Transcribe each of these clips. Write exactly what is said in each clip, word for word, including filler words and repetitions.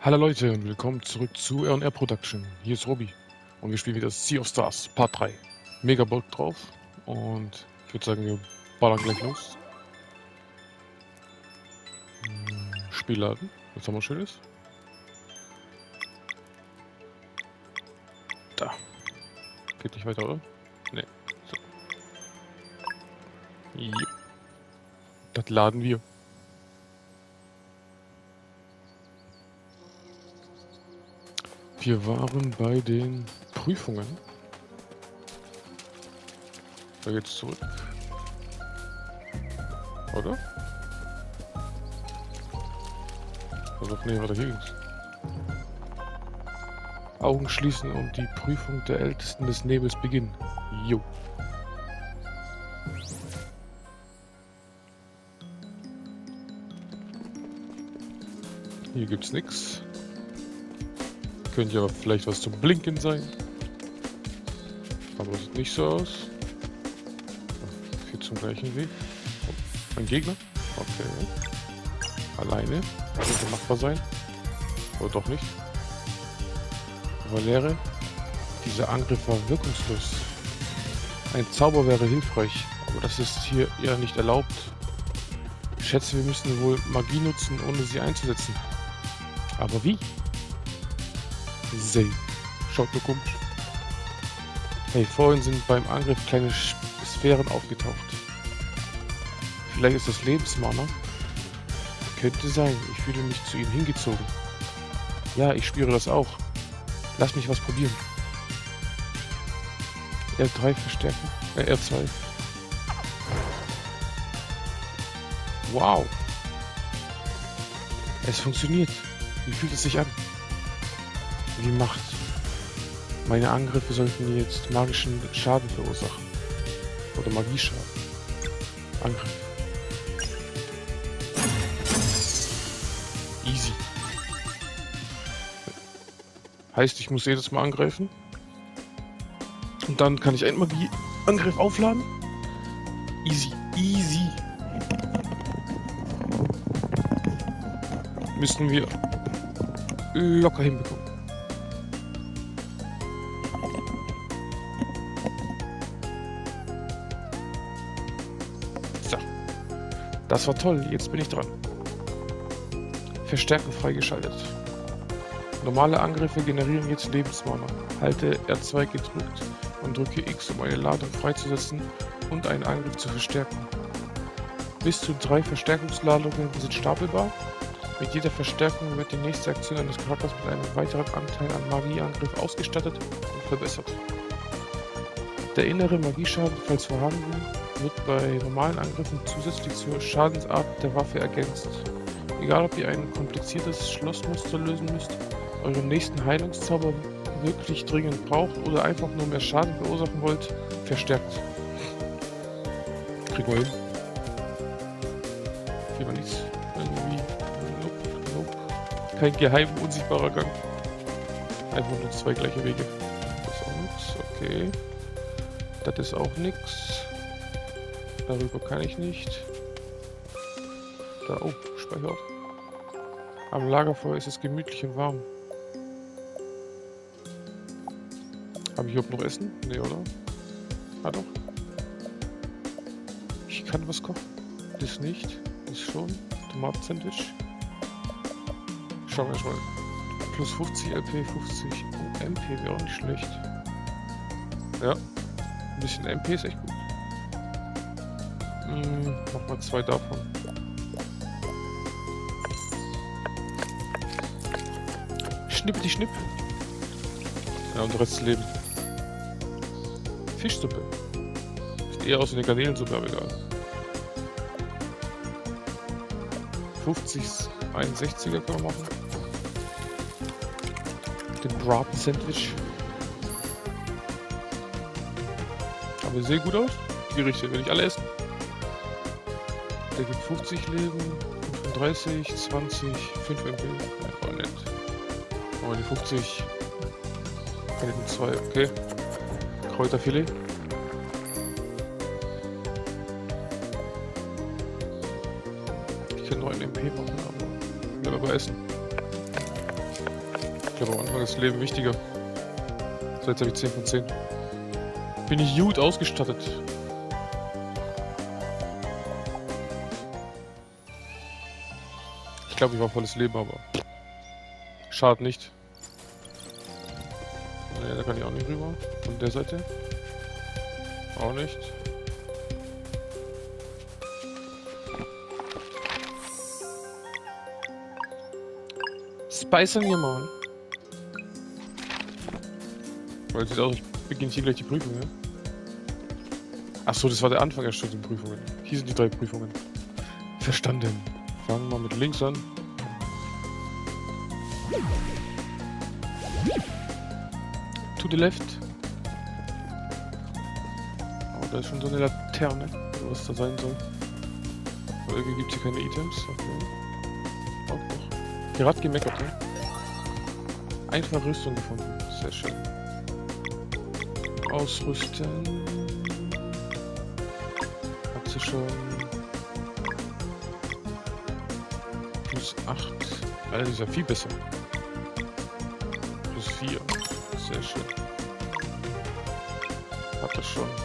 Hallo Leute und willkommen zurück zu R und R Production. Hier ist Robi und wir spielen wieder Sea of Stars Part drei. Mega Bock drauf und ich würde sagen, wir ballern gleich los. Hm, Spielladen, was haben wir Schönes? Da. Geht nicht weiter, oder? Ne. So. Jupp. Das laden wir. Wir waren bei den Prüfungen. Da geht's zurück. Oder? Also, nee, warte, hier ging's. Augen schließen und die Prüfung der Ältesten des Nebels beginnen. Jo. Hier gibt's nix. Könnte ja vielleicht was zum Blinken sein. Aber sieht nicht so aus. Geht zum gleichen Weg. Oh, ein Gegner? Okay. Alleine. Könnte machbar sein. Oder doch nicht. Valere. Dieser Angriff war wirkungslos. Ein Zauber wäre hilfreich. Aber das ist hier eher nicht erlaubt. Ich schätze, wir müssen wohl Magie nutzen, ohne sie einzusetzen. Aber wie? Say. Schaut nur komisch. Hey, vorhin sind beim Angriff kleine Sphären aufgetaucht. Vielleicht ist das Lebensmana. Könnte sein. Ich fühle mich zu ihm hingezogen. Ja, ich spüre das auch. Lass mich was probieren. R drei verstärken. Äh, R zwei. Wow. Es funktioniert. Wie fühlt es sich an? Wie macht. Meine Angriffe sollten jetzt magischen Schaden verursachen. Oder Magieschaden. Angriff. Easy. Heißt, ich muss jedes Mal angreifen. Und dann kann ich einen Magieangriff aufladen. Easy. Easy. Müssen wir locker hinbekommen. So. Das war toll, jetzt bin ich dran. Verstärken freigeschaltet. Normale Angriffe generieren jetzt Lebensmana. Halte R zwei gedrückt und drücke X, um eine Ladung freizusetzen und einen Angriff zu verstärken. Bis zu drei Verstärkungsladungen sind stapelbar. Mit jeder Verstärkung wird die nächste Aktion eines Charakters mit einem weiteren Anteil an Magieangriff ausgestattet und verbessert. Der innere Magieschaden, falls vorhanden, wird bei normalen Angriffen zusätzlich zur Schadensart der Waffe ergänzt. Egal ob ihr ein kompliziertes Schlossmuster lösen müsst, euren nächsten Heilungszauber wirklich dringend braucht oder einfach nur mehr Schaden verursachen wollt, verstärkt. Kriegen wir hin. Kriegen wir nichts. Irgendwie. Nope, nope. Kein geheim, unsichtbarer Gang. Einfach nur zwei gleiche Wege. Das ist auch nix. Okay. Das ist auch nix. Darüber kann ich nicht. Da, oh, Speicher. Am Lagerfeuer ist es gemütlich und warm. Habe ich überhaupt noch Essen? Nee, oder? Ah, doch. Ich kann was kochen. Das nicht. Das schon. Tomatensandwich. Schauen wir mal. Plus fünfzig L P, fünfzig M P wäre auch nicht schlecht. Ja. Ein bisschen M P ist echt gut. Hm, mach mal zwei davon. Schnippeti schnipp. Ja, und der Rest leben. Fischsuppe. Sieht eher aus wie eine Garnelensuppe, aber egal. fünfzig, einundsechziger können wir machen. Den Braten Sandwich. Aber sehr gut aus. Die Gerichte will ich alle essen. Der gibt fünfzig Leben, fünfunddreißig, zwanzig, fünf M P. Ja, voll nett. Aber die fünfzig. Kann ich mit zwei, okay. Kräuterfilet. Ich kann nur ein M P machen, aber bleiben wir bei Essen. Ich glaube, am Anfang ist das Leben wichtiger. So, jetzt habe ich zehn von zehn. Bin ich gut ausgestattet. Ich glaube, ich war volles Leben, aber schadet nicht. Ne, da kann ich auch nicht rüber. Von der Seite. Auch nicht. Spicern wir mal. Weil es sieht aus, ich beginne hier gleich die Prüfung, ja? Achso, das war der Anfang erst schon den Prüfungen. Hier sind die drei Prüfungen. Verstanden. Fangen wir mit links an. To the left. Oh, da ist schon so eine Laterne, was da sein soll. Aber irgendwie gibt es hier keine Items. Okay. Auch noch. Pirat gemeckert, ne? Einfach Rüstung gefunden. Sehr schön. Ausrüsten. Hat sie schon. Plus acht. Alter, das ist ja viel besser. Plus vier. Sehr schön. Hat das schon.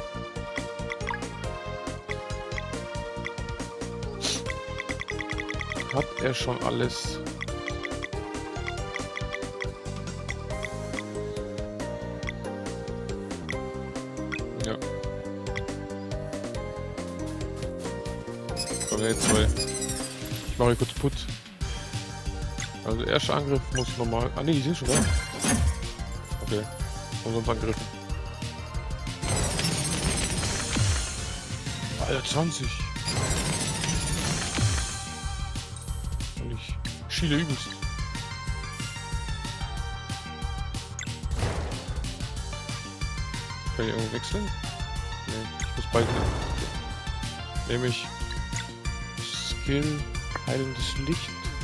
Hat er schon alles? Ja. Komm jetzt zwei. Ich mache hier kurz Put. Also der erste Angriff muss normal. Ah ne, die sind schon da. Okay. Umsonst angegriffen. Alter, zwanzig. Und ich schiele übelst. Kann ich irgendwo wechseln? Ne, ich muss beide nehmen. Okay. Nehme ich Skill, heilendes Licht.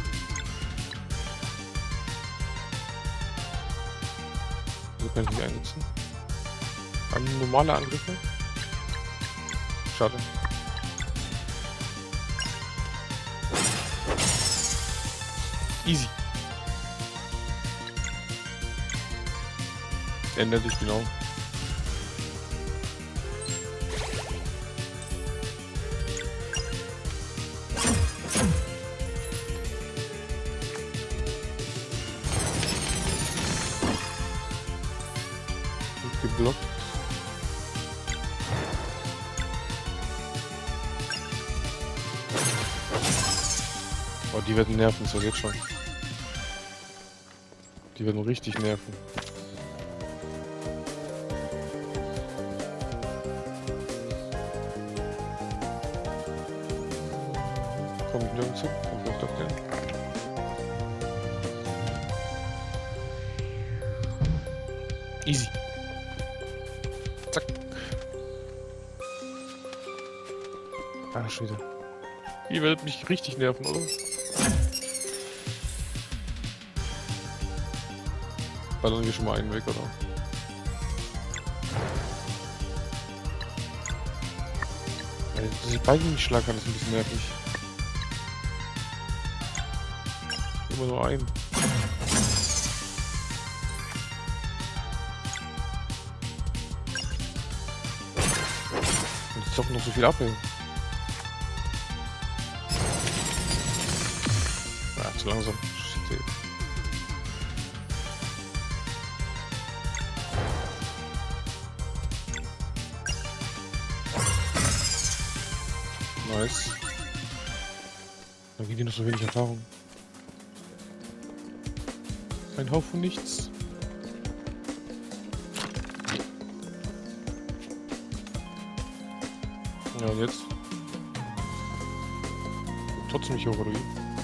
So kann ich nicht einsetzen. An normale Angriffe. Schade. Easy. Ändert sich genau. Geblockt. Oh, die werden nerven, so jetzt schon. Die werden richtig nerven. Kommt nirgends hin, kommt auf doch den. Easy. Zack. Ah, schon wieder. Ihr werdet mich richtig nerven, oder? Ballern wir schon mal einen weg, oder? Weil diese beiden Schlag kann ist ein bisschen nervig. Immer nur einen. Und jetzt zocken noch so viel ab, ey. Ah, zu langsam. Shit, ey. Nice. Dann gibt die noch so wenig Erfahrung. Ein Haufen nichts. Ja, und jetzt? Trotzdem nicht hoch, oder wie?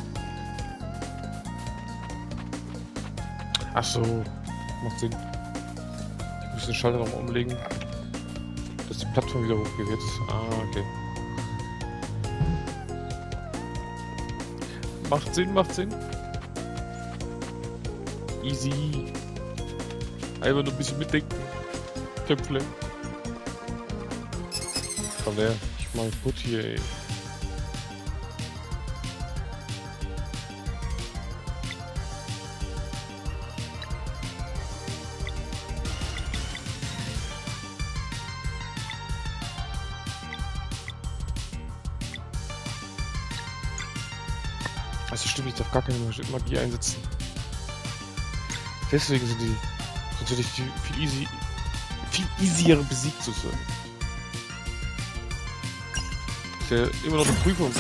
Ach so. Macht Sinn. Ich muss den Schalter nochmal umlegen, dass die Plattform wieder hochgeht jetzt. Ah, okay. Macht Sinn, macht Sinn. Easy. Einfach nur ein bisschen mitdenken. Köpfle. Komm her, ich mach Put hier, ey. Also stimmt, ich darf gar keine Magie einsetzen. Deswegen sind die natürlich viel, viel easy, viel easier besiegt zu sein. Ist ja immer noch eine Prüfung.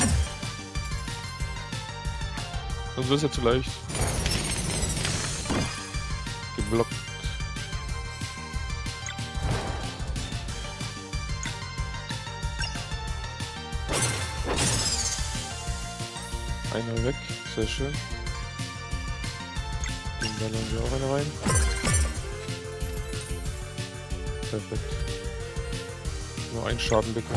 Und so ist ja zu leicht. Geblockt. Einer weg, sehr schön. Den ballern wir auch eine rein. Perfekt. Nur einen Schaden bekommen.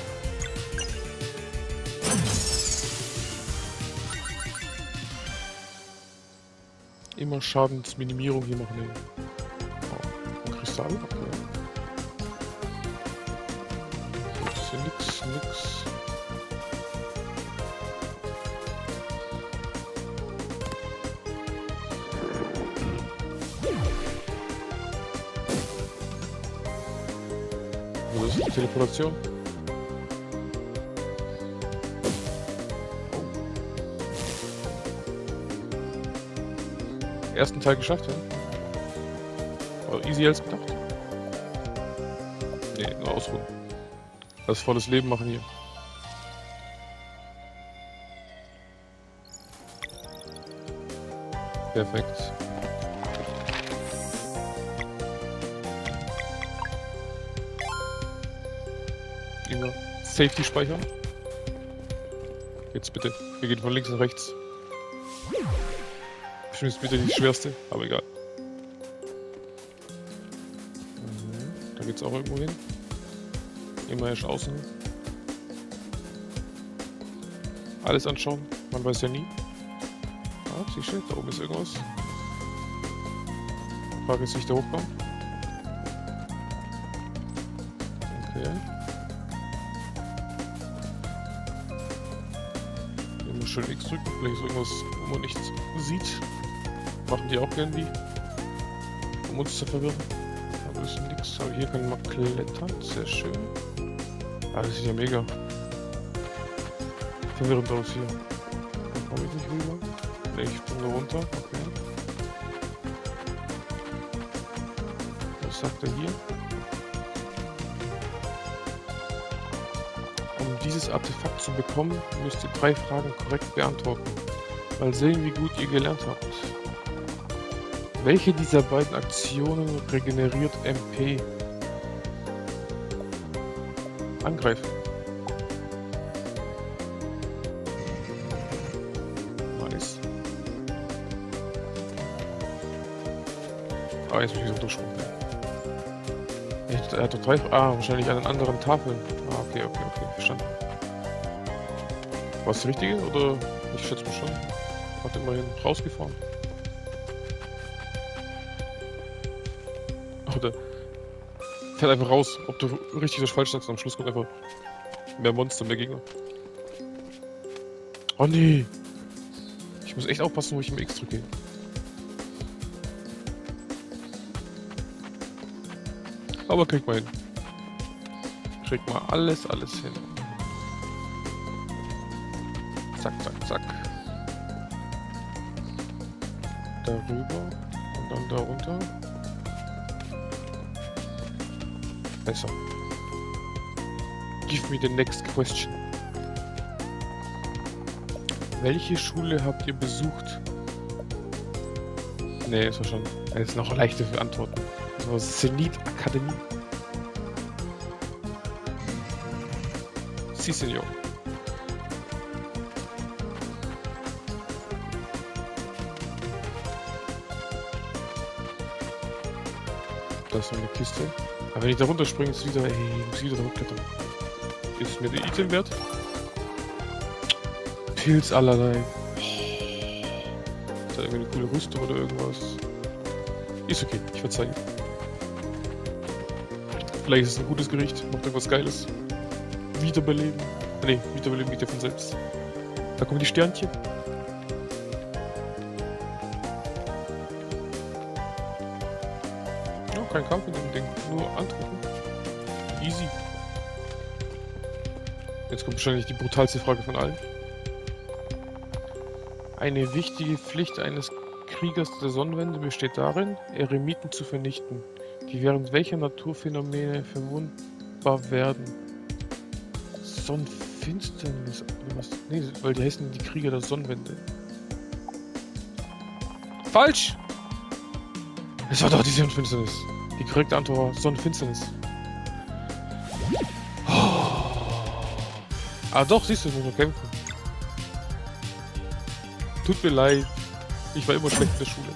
Immer Schadensminimierung hier machen. Oh, ein Kristall, okay. Das ist ja nix, nix. Was ist die Teleportation? Ersten Teil geschafft, ja? Aber easy als gedacht. Nee, nur ausruhen. Das volles Leben machen hier. Perfekt. Immer Safety speichern. Jetzt bitte. Wir gehen von links nach rechts. Bestimmt ist wieder die schwerste, aber egal. Mhm. Da geht's auch irgendwo hin. Immer erst außen. Alles anschauen, man weiß ja nie. Ah, siehst du, da oben ist irgendwas. Frage ist, wie ich da hochkomme. Okay. Immer schön X drücken, vielleicht ist irgendwas, wo man nichts sieht. Machen die auch gern die, um uns zu verwirren. Aber das ist nichts. Aber hier können wir klettern, sehr schön. Ah, das sieht ja mega verwirrend aus hier. Da komme ich nicht rüber. Ne, ich bin da runter, okay. Was sagt er hier? Um dieses Artefakt zu bekommen, müsst ihr drei Fragen korrekt beantworten. Mal sehen, wie gut ihr gelernt habt. Welche dieser beiden Aktionen regeneriert M P? Angreifen. Nice. Ah, jetzt muss ich so durchspringen. Er hat doch drei. Ah, wahrscheinlich an den anderen Tafeln. Ah, okay, okay, okay, verstanden. War es die richtige oder? Ich schätze mal schon. Hat immerhin rausgefahren. Oder fährt einfach raus, ob du richtig oder falsch sagst. Am Schluss kommt einfach mehr Monster, mehr Gegner. Oh nee! Ich muss echt aufpassen, wo ich im X drücke. Aber krieg mal hin. Krieg mal alles, alles hin. Zack, zack, zack. Darüber und dann da runter. Besser. Give me the next question. Welche Schule habt ihr besucht? Ne, das war schon. Das ist noch leichter für Antworten. Das war Zenit Akademie. Si, Senor. Da ist noch eine Kiste. Aber wenn ich da runterspringe, ist wieder, ey, ich muss wieder da hochklettern. Ist mir der Item wert? Pilz allerlei. Ist da irgendwie eine coole Rüstung oder irgendwas? Ist okay, ich verzeihe. Vielleicht ist es ein gutes Gericht, macht irgendwas Geiles. Wiederbeleben. Ne, Wiederbeleben geht ja von selbst. Da kommen die Sternchen. Kein Kampf in dem Ding, nur antworten. Easy. Jetzt kommt wahrscheinlich die brutalste Frage von allen. Eine wichtige Pflicht eines Kriegers der Sonnenwende besteht darin, Eremiten zu vernichten, die während welcher Naturphänomene verwundbar werden. Sonnenfinsternis. Was? Nee, weil die heißen die Krieger der Sonnenwende. Falsch! Es war doch die Sonnenfinsternis. Die korrekte Antwort war Sonnenfinsternis. Ah doch, siehst du, ich muss noch kämpfen. Tut mir leid. Ich war immer schlecht in der Schule.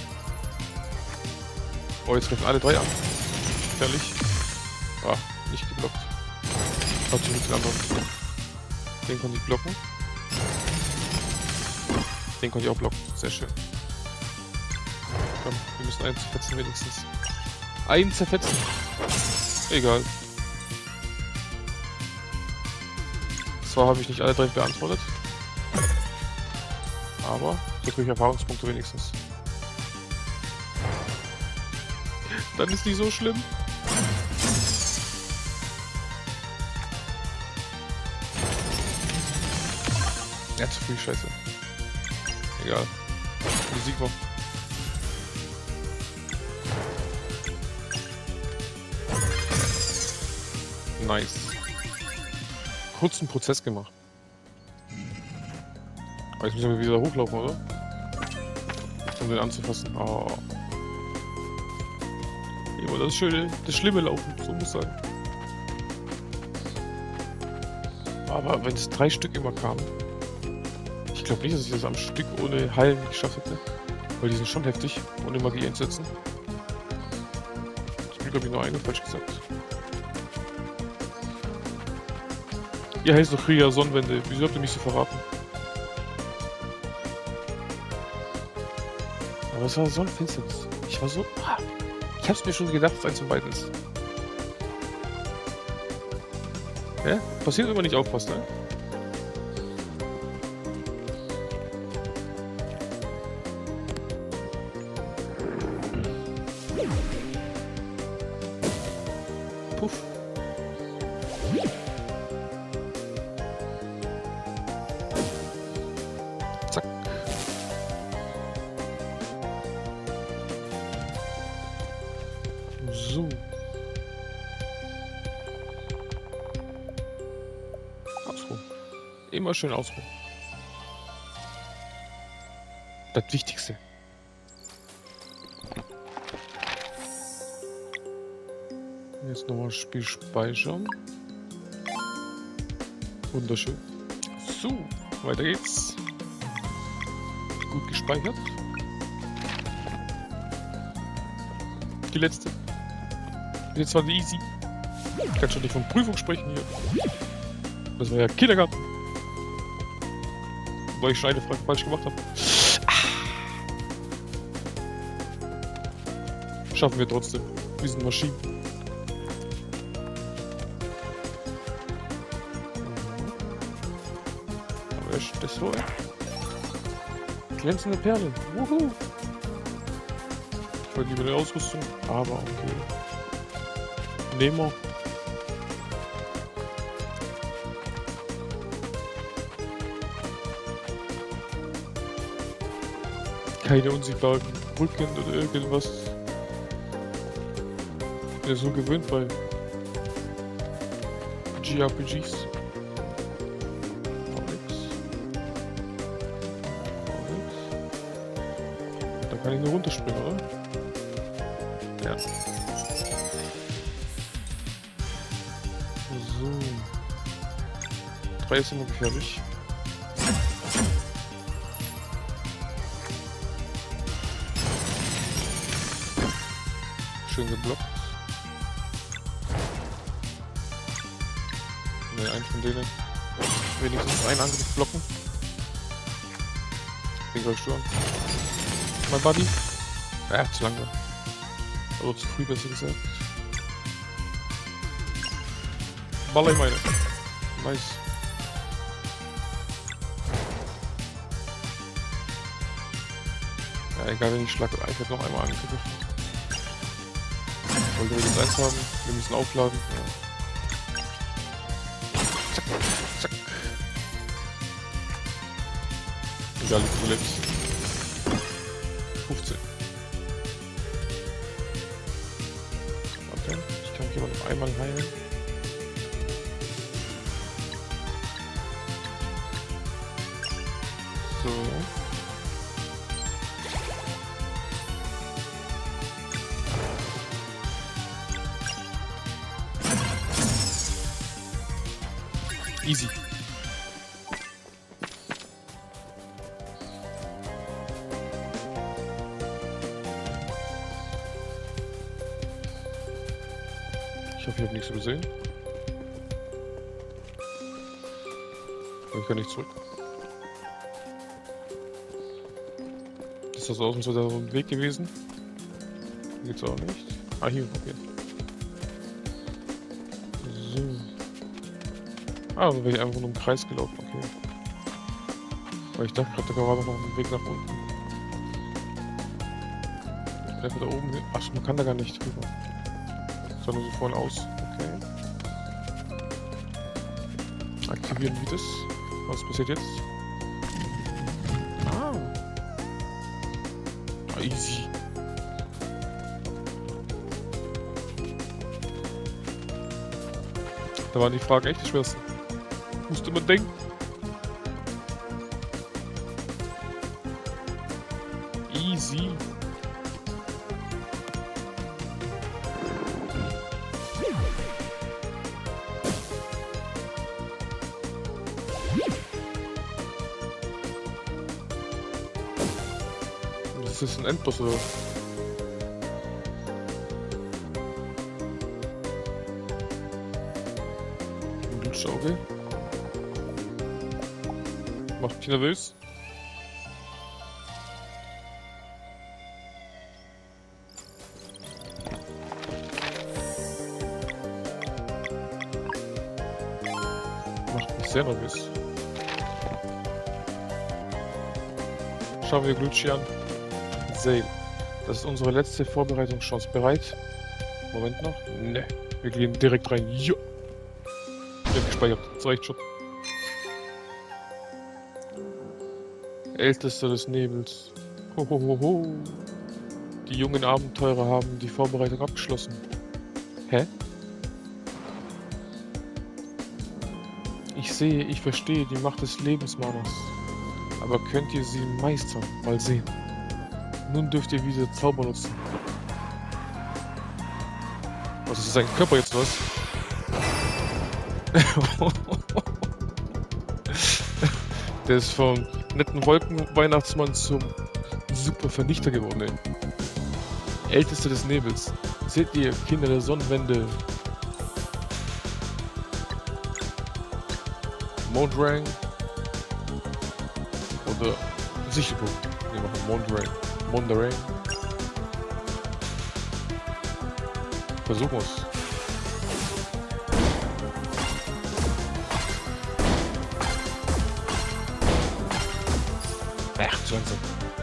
Oh, jetzt treffen alle drei an. Gefährlich. Ah, nicht geblockt. Hat sich mit den anderen. Den konnte ich blocken. Den konnte ich auch blocken. Sehr schön. Komm, wir müssen einen zerfetzen wenigstens. Einen zerfetzen. Egal. Zwar habe ich nicht alle drei beantwortet. Aber so kriege ich Erfahrungspunkte wenigstens. Dann ist die so schlimm. Ja, zu viel Scheiße. Egal. Musik noch. Nice. Kurzen Prozess gemacht. Aber jetzt müssen wir wieder hochlaufen, oder? Um den anzufassen. Oh. Immer das schöne, das schlimme Laufen, so muss sein. Aber wenn es drei Stück immer kamen. Ich glaube nicht, dass ich das am Stück ohne Heilen geschafft hätte. Weil die sind schon heftig, ohne Magie einzusetzen. Ich habe glaube ich nur eine falsch gesagt. Ihr heißt doch Krieger Sonnenwende. Wieso habt ihr mich so verraten? Aber es war Sonnenfinsternis. Ich war so... Ich hab's mir schon gedacht, dass eins von beiden ist. Ja? Passiert immer nicht aufpassen, ne? Puff. Zack. So. Ausruhen. Immer schön ausruhen. Das Wichtigste. Jetzt nochmal das Spiel speichern. Wunderschön. So, weiter geht's. Gut gespeichert. Die letzte. Jetzt war die easy. Ich kann schon nicht von Prüfung sprechen hier. Das war ja Kindergarten. Weil ich schon eine Frage falsch gemacht habe. Schaffen wir trotzdem. Wir sind Maschinen. Aber ist das so? Glänzende Perlen. Wuhu. Ich wollte lieber eine Ausrüstung, aber okay. Nehmen wir. Keine unsichtbaren Brücken oder irgendwas. Ich bin ja so gewöhnt bei G R P Gs. Da kann ich nur runterspringen, oder? Ja. So. Drei ist immer gefährlich. Schön geblockt. Ne, einen von denen. Wenigstens einen Angriff blocken. Den greifst du an. Mein Buddy. Ja, zu lange. Oder zu früh, besser gesagt. Baller, ich meine. Nice. Ja, egal, wenn ich schlag, ich werde noch einmal angegriffen. Wollte wir jetzt eins haben, wir müssen aufladen. Ja. Zack, zack. Egal, wie du lebst. fünfzehn. Warte, ich kann mich aber noch einmal heilen. So. Easy. Ich hoffe, ich habe nichts übersehen. Ich kann nicht zurück. Ist das aus so der Weg gewesen? Hier geht's auch nicht. Ah, hier, okay. So. Ah, also wäre ich einfach nur im Kreis gelaufen, okay. Weil ich dachte gerade, da war doch noch ein Weg nach unten. Einfach da oben hin. Ach, man kann da gar nicht rüber. Sondern so vorne aus. Okay. Aktivieren wir das. Was passiert jetzt? Ah. Ah, easy. Da war die Frage echt die schwerste. Musste man denken. Easy. Das ist ein Endboss oder was? Ein Blutschauge. Macht mich nervös. Macht mich sehr nervös. Schauen wir Glutsch an. Sale. Das ist unsere letzte Vorbereitungschance. Bereit? Moment noch. Ne. Wir gehen direkt rein. Jo. Ich hab gespeichert. Das reicht schon. Ältester des Nebels. Hohohoho. Die jungen Abenteurer haben die Vorbereitung abgeschlossen. Hä? Ich sehe, ich verstehe die Macht des Lebensmaners. Aber könnt ihr sie meistern? Mal sehen. Nun dürft ihr wieder Zauber nutzen. Was ist sein Körper jetzt was? Der ist vom netten Wolkenweihnachtsmann zum super Vernichter geworden, ey. Ältester des Nebels. Seht ihr, Kinder der Sonnenwende. Mondrang. Oder Sichelpunkt. Wir machen Mondrang. Mondrang. Versuchen wir's. Ach, zu langsam.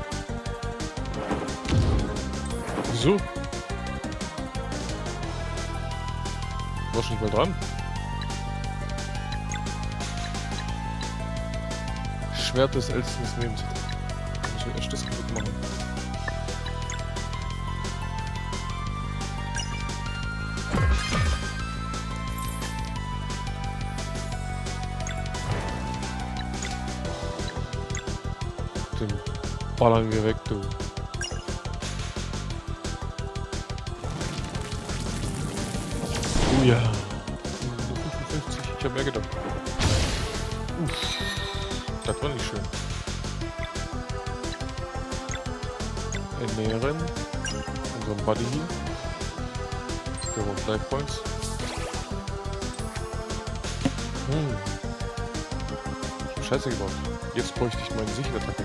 Wieso? War schon nicht mal dran. Schwert des Ältesten des Lebens. Da muss ich erst das kaputt machen. Den ballern wir weg, du. Oh ja. fünfundfünfzig, ich hab mehr gedacht. Uff. Das war nicht schön. Ernähren. Unseren Buddy hier. Wir haben Life Points. Hm. Ich hab Scheiße gebaut. Jetzt bräuchte ich meine Sicherattacke.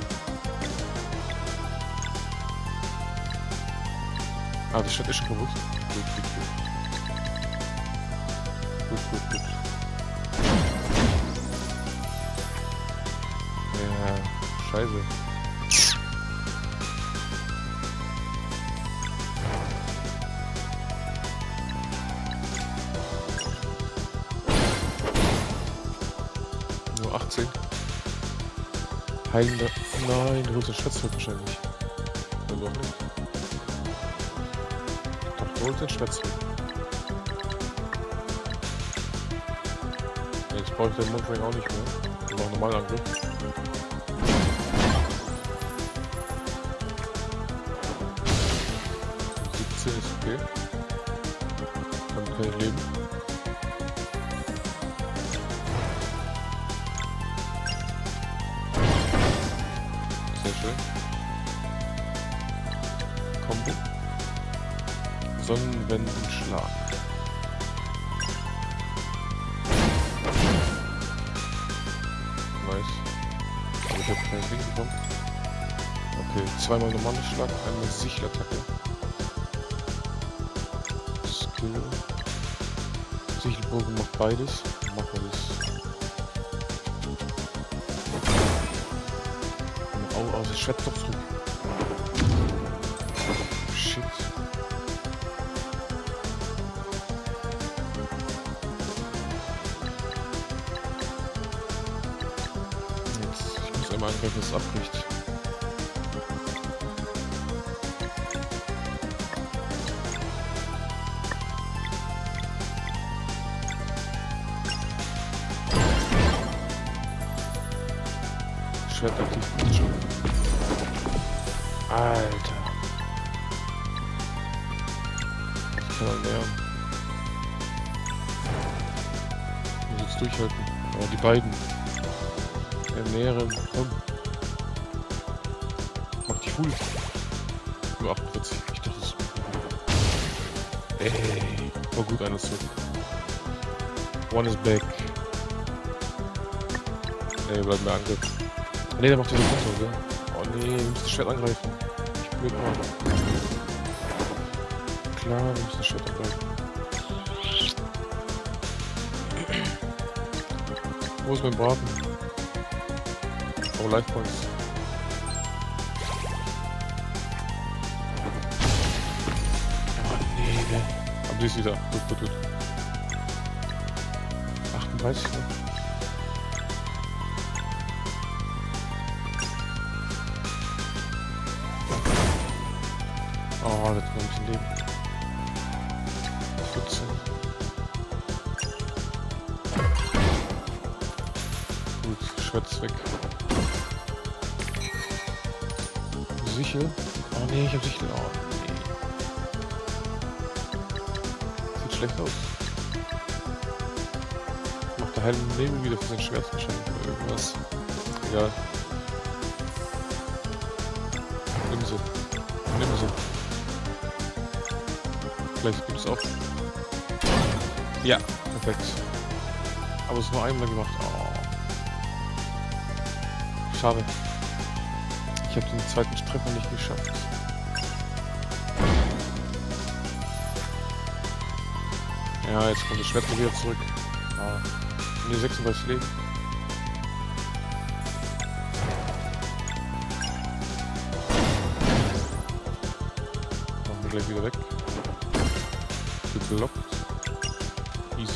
Ah, das Stadt ist schon kaputt. Gut, gut, gut. Gut, gut, gut. Ja, scheiße. Nur achtzehn. Heilende. Nein, du holst den Schwätzrück wahrscheinlich. Oder doch nicht? Doch, du holst den Schwätzrück. Jetzt brauche ich den Mundring auch nicht mehr. Wir machen normalen Angriff. siebzehn ist okay. Damit kann ich leben. Sehr schön. Kombo. Sonnenwendenschlag. Nice. Aber ich habe kein Ding bekommen. Okay, zweimal normalen Schlag, einmal Sichelattacke. Skill. Sichelbogen macht beides. Machen wir das. Oh, aus das Schwert doch zurück. Shit. Jetzt, ich muss einmal angreifen, dass es abbricht. Schwert aktiv, bitte schon. Alter. Ich kann halt nähern. Ich muss jetzt durchhalten. Aber die beiden. Ernähren. Komm. Mach die Full. Nur achtundvierzig. Ich dachte, das ist gut. Ey. War gut, einer zurück. One is back. Ey, bleib mir Angriff. Ne, der macht ja die Konto, gell? Oh ne, wir müssen das Schwert angreifen. Ich blöd mal. Klar, wir müssen das Schwert angreifen. Wo ist mein Braten? Oh, Life Points. Oh nee, ne. Aber die ist wieder. Gut, gut, gut. achtunddreißig, ne? Oh, das kann ein bisschen leben. vierzehn. Gut, Schwert ist weg. Sichel? Oh nee, ich hab Sichel. Oh nee. Sieht schlecht aus. Macht der heilende Nebel wieder für sein Schwert wahrscheinlich oder irgendwas. Egal. Nimm sie. Nimm sie. Vielleicht gibt es auch. Ja, perfekt. Aber es ist nur einmal gemacht. Oh. Schade. Ich habe den zweiten Treffer nicht geschafft. Ja, jetzt kommt das Schwert wieder zurück. Ah. Ne, sechsunddreißig Leben. Machen wir gleich wieder weg. Geblockt. Easy.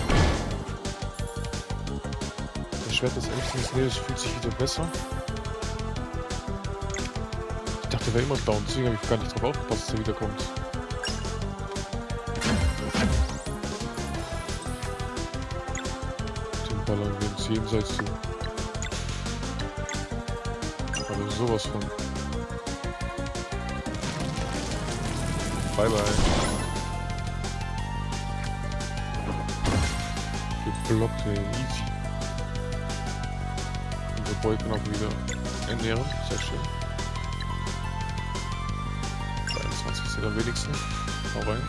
Das Schwert des Ältesten des Meeres fühlt sich wieder besser. Ich dachte, er wäre immer down, deswegen habe ich gar nicht drauf aufgepasst, dass er wiederkommt. Den ballern wir uns jenseits zu. Aber sowas von. Bye bye. Geblockt, ey, easy. Unser Boy kann auch wieder ernähren, sehr schön. dreiundzwanzig ist am wenigsten. Hau rein.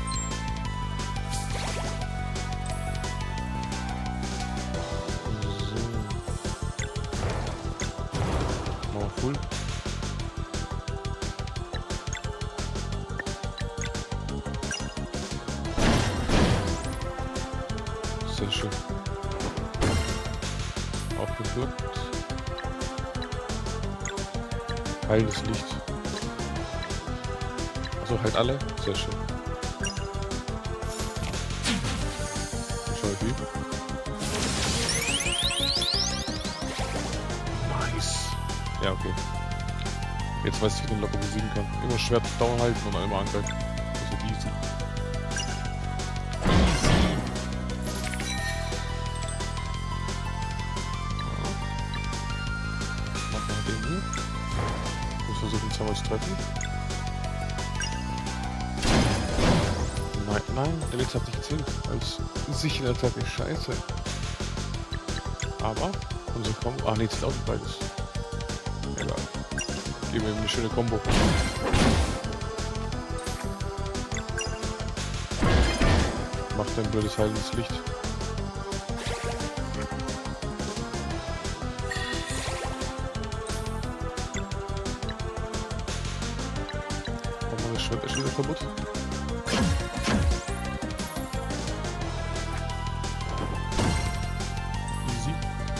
So. Machen wir full. Sehr schön. Aufgewirkt. Heilendes Licht. Also halt alle. Sehr schön. Schau wie. Nice. Ja, okay. Jetzt weiß ich, wie den locker besiegen kann. Immer Schwert down halten und einmal angreifen. Also easy. Mach mal den hier. Ich muss versuchen, zweimal zu treffen. Nein, nein, der Witz hat nicht gezählt. Als sichere Attacke, scheiße. Aber, unsere Kombo. Ach nee, zählt auch nicht beides. Egal. Geben wir ihm eine schöne Kombo. Macht ein blödes heilendes Licht. Machen wir das Schwert schon wieder kaputt. Easy.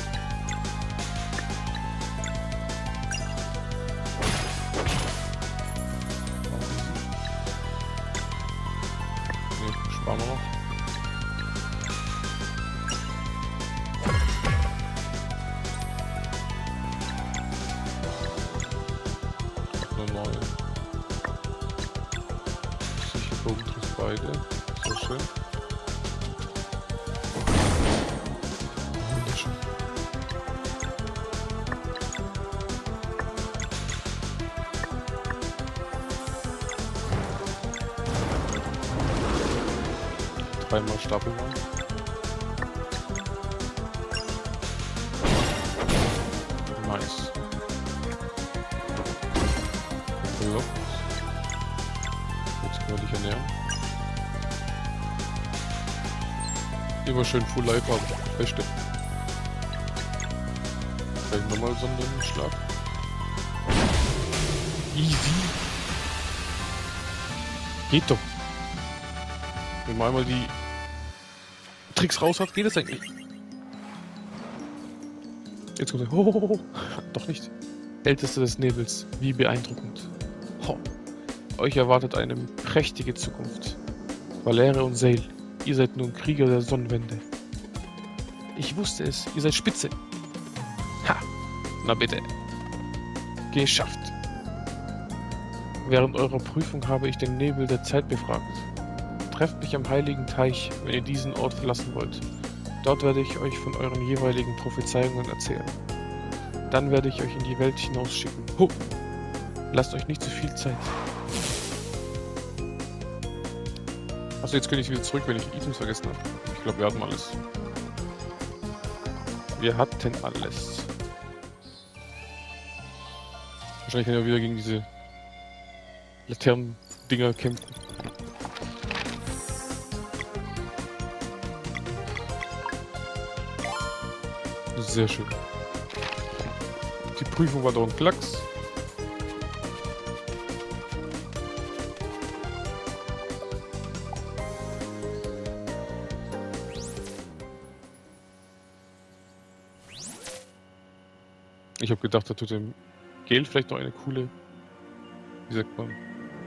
Ne, sparen wir noch. Normal. Sicher Bogen trifft beide. Sehr schön. Wunderschön. Dreimal Stapel machen. Nice. So. Jetzt können wir dich ernähren. Immer schön Full Life haben. Beste. Vielleicht nochmal so einen Schlag. Easy. Geht doch. Wenn man einmal die Tricks raus hat, geht es eigentlich. Jetzt kommt er. Oh, oh, oh. Doch nicht. Älteste des Nebels. Wie beeindruckend. Ho. Euch erwartet eine prächtige Zukunft. Valere und Sail, ihr seid nun Krieger der Sonnenwende. Ich wusste es, ihr seid spitze. Ha. Na bitte. Geschafft. Während eurer Prüfung habe ich den Nebel der Zeit befragt. Trefft mich am heiligen Teich, wenn ihr diesen Ort verlassen wollt. Dort werde ich euch von euren jeweiligen Prophezeiungen erzählen. Dann werde ich euch in die Welt hinausschicken. Ho! Lasst euch nicht zu viel Zeit. Achso, jetzt könnte ich wieder zurück, wenn ich Items vergessen habe. Ich glaube, wir hatten alles. Wir hatten alles. Wahrscheinlich kann ich auch wieder gegen diese Laternen-Dinger kämpfen. Sehr schön. Die Prüfung war doch ein Klacks. Ich habe gedacht, da tut dem Gale vielleicht noch eine coole, wie sagt man,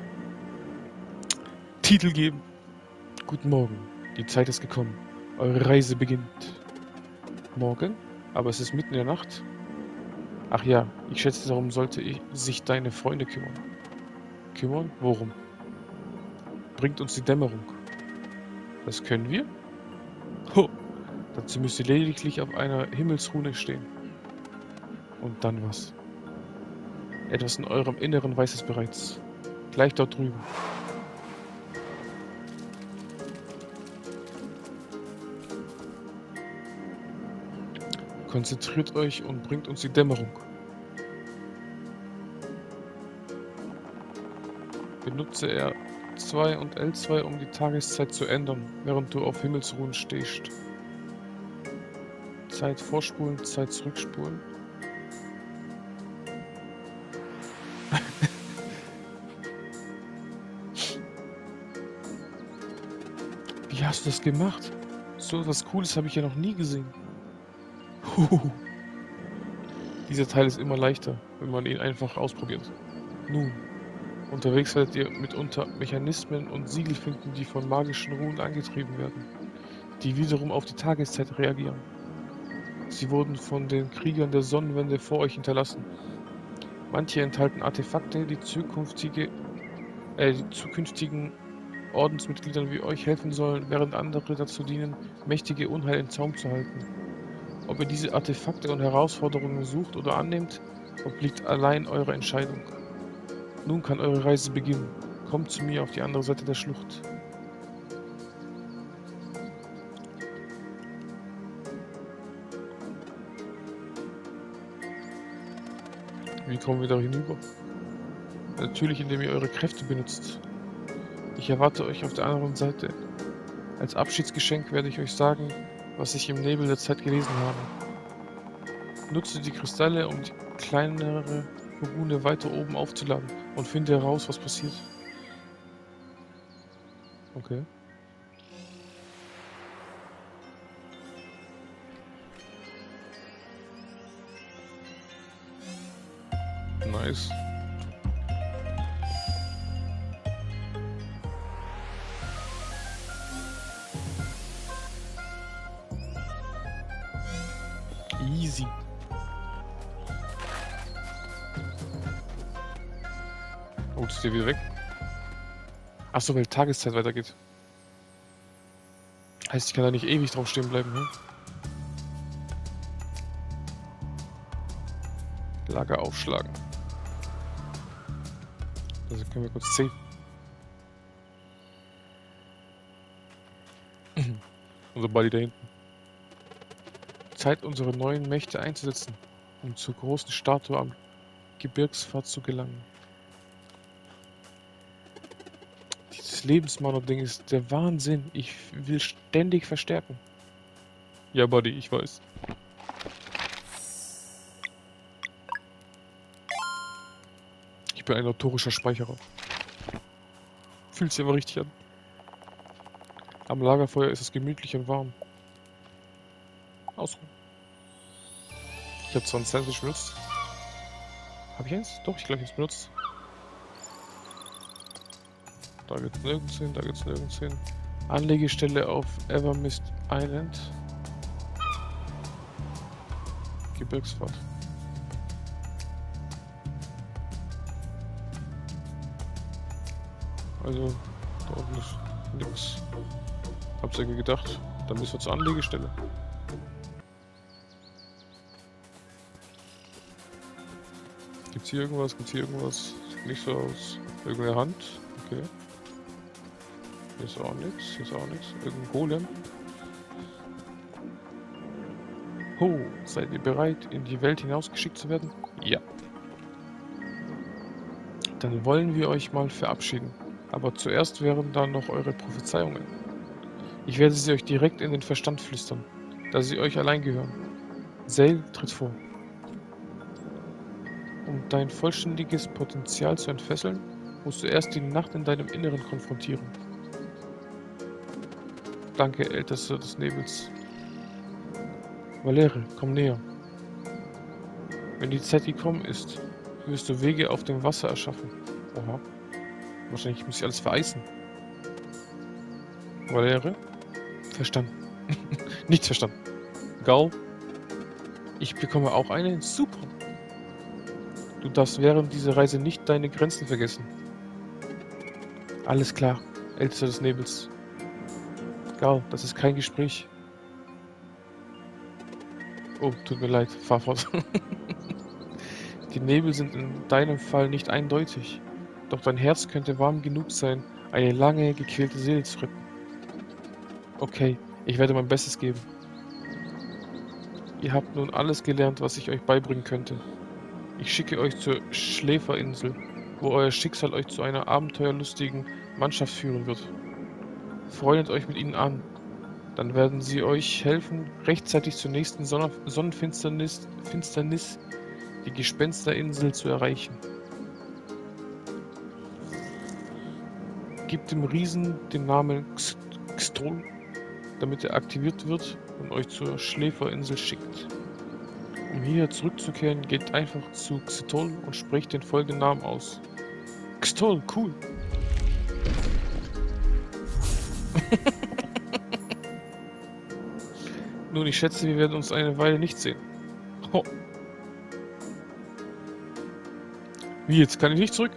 Titel geben. Guten Morgen, die Zeit ist gekommen. Eure Reise beginnt. Morgen? Aber es ist mitten in der Nacht. Ach ja, ich schätze, darum sollte ich, sich deine Freunde kümmern. Kümmern? Worum? Bringt uns die Dämmerung. Das können wir? Ho! Dazu müsst ihr lediglich auf einer Himmelsrune stehen. Und dann was? Etwas in eurem Inneren weiß es bereits. Gleich dort drüben. Konzentriert euch und bringt uns die Dämmerung. Benutze R zwei und L zwei, um die Tageszeit zu ändern, während du auf Himmelsruhen stehst. Zeit vorspulen, Zeit zurückspulen. Wie hast du das gemacht? So etwas Cooles habe ich ja noch nie gesehen. Huhu. Dieser Teil ist immer leichter, wenn man ihn einfach ausprobiert. Nun, unterwegs werdet ihr mitunter Mechanismen und Siegel finden, die von magischen Runen angetrieben werden, die wiederum auf die Tageszeit reagieren. Sie wurden von den Kriegern der Sonnenwende vor euch hinterlassen. Manche enthalten Artefakte, die zukünftige, äh, die zukünftigen Ordensmitgliedern wie euch helfen sollen, während andere dazu dienen, mächtige Unheil in Zaum zu halten. Ob ihr diese Artefakte und Herausforderungen sucht oder annehmt, obliegt allein eurer Entscheidung. Nun kann eure Reise beginnen. Kommt zu mir auf die andere Seite der Schlucht. Wie kommen wir da hinüber? Natürlich, indem ihr eure Kräfte benutzt. Ich erwarte euch auf der anderen Seite. Als Abschiedsgeschenk werde ich euch sagen, was ich im Nebel der Zeit gelesen habe. Nutze die Kristalle, um die kleinere Rune weiter oben aufzuladen und finde heraus, was passiert. Okay. Nice. Easy. Oh, das ist der wieder weg. Achso, weil Tageszeit weitergeht. Heißt, ich kann da nicht ewig drauf stehen bleiben, ne? Lager aufschlagen. Also können wir kurz sehen. Unser Buddy da hinten. Zeit, unsere neuen Mächte einzusetzen, um zur großen Statue am Gebirgspfad zu gelangen. Dieses Lebensmanner-Ding ist der Wahnsinn. Ich will ständig verstärken. Ja, Buddy, ich weiß. Ich bin ein notorischer Speicherer. Fühlt sich aber richtig an. Am Lagerfeuer ist es gemütlich und warm. Ausruhen. Ich habe zwar ein Sandwich benutzt. Habe ich eins? Doch, ich glaube, ich habe es benutzt. Da geht's nirgends hin, da geht's nirgends hin. Anlegestelle auf Evermist Island. Gebirgsfahrt. Also, da oben ist nix. Hab's irgendwie gedacht, dann müssen wir zur Anlegestelle. Gibt's hier irgendwas? Gibt's hier irgendwas? Sieht nicht so aus. Irgendeine Hand? Okay. Hier ist auch nichts. Hier ist auch nichts. Irgendein Golem. Ho, seid ihr bereit, in die Welt hinausgeschickt zu werden? Ja. Dann wollen wir euch mal verabschieden. Aber zuerst wären da noch eure Prophezeiungen. Ich werde sie euch direkt in den Verstand flüstern, da sie euch allein gehören. Zale tritt vor. Um dein vollständiges Potenzial zu entfesseln, musst du erst die Nacht in deinem Inneren konfrontieren. Danke, Ältester des Nebels. Valere, komm näher. Wenn die Zeit gekommen ist, wirst du Wege auf dem Wasser erschaffen. Oha. Wahrscheinlich muss ich alles vereisen. Valere? Verstanden. Nichts verstanden. Gal? Ich bekomme auch eine? Super. Du darfst während dieser Reise nicht deine Grenzen vergessen. Alles klar, Ältester des Nebels. Gal, das ist kein Gespräch. Oh, tut mir leid, fahr fort. Die Nebel sind in deinem Fall nicht eindeutig. Doch dein Herz könnte warm genug sein, eine lange, gequälte Seele zu retten. Okay, ich werde mein Bestes geben. Ihr habt nun alles gelernt, was ich euch beibringen könnte. Ich schicke euch zur Schläferinsel, wo euer Schicksal euch zu einer abenteuerlustigen Mannschaft führen wird. Freundet euch mit ihnen an. Dann werden sie euch helfen, rechtzeitig zur nächsten Sonne Sonnenfinsternis Finsternis die Gespensterinsel zu erreichen. Gebt dem Riesen den Namen Xtol, damit er aktiviert wird und euch zur Schläferinsel schickt. Um hierher zurückzukehren, geht einfach zu Xtol und sprecht den folgenden Namen aus. Xtol, cool! Nun, ich schätze, wir werden uns eine Weile nicht sehen. Ho. Wie jetzt? Kann ich nicht zurück?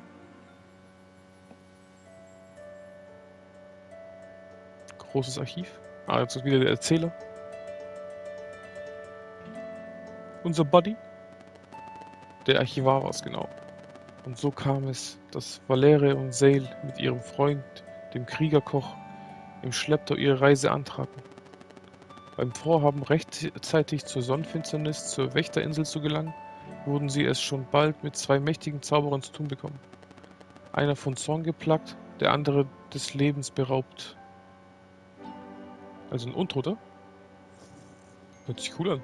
Großes Archiv. Ah, jetzt ist wieder der Erzähler. Unser Buddy. Der Archivar war es, genau. Und so kam es, dass Valere und Seil mit ihrem Freund, dem Kriegerkoch, im Schlepptau ihre Reise antraten. Beim Vorhaben, rechtzeitig zur Sonnenfinsternis zur Wächterinsel zu gelangen, wurden sie es schon bald mit zwei mächtigen Zauberern zu tun bekommen. Einer von Zorn geplagt, der andere des Lebens beraubt. Also ein Untoter? Hört sich cool an.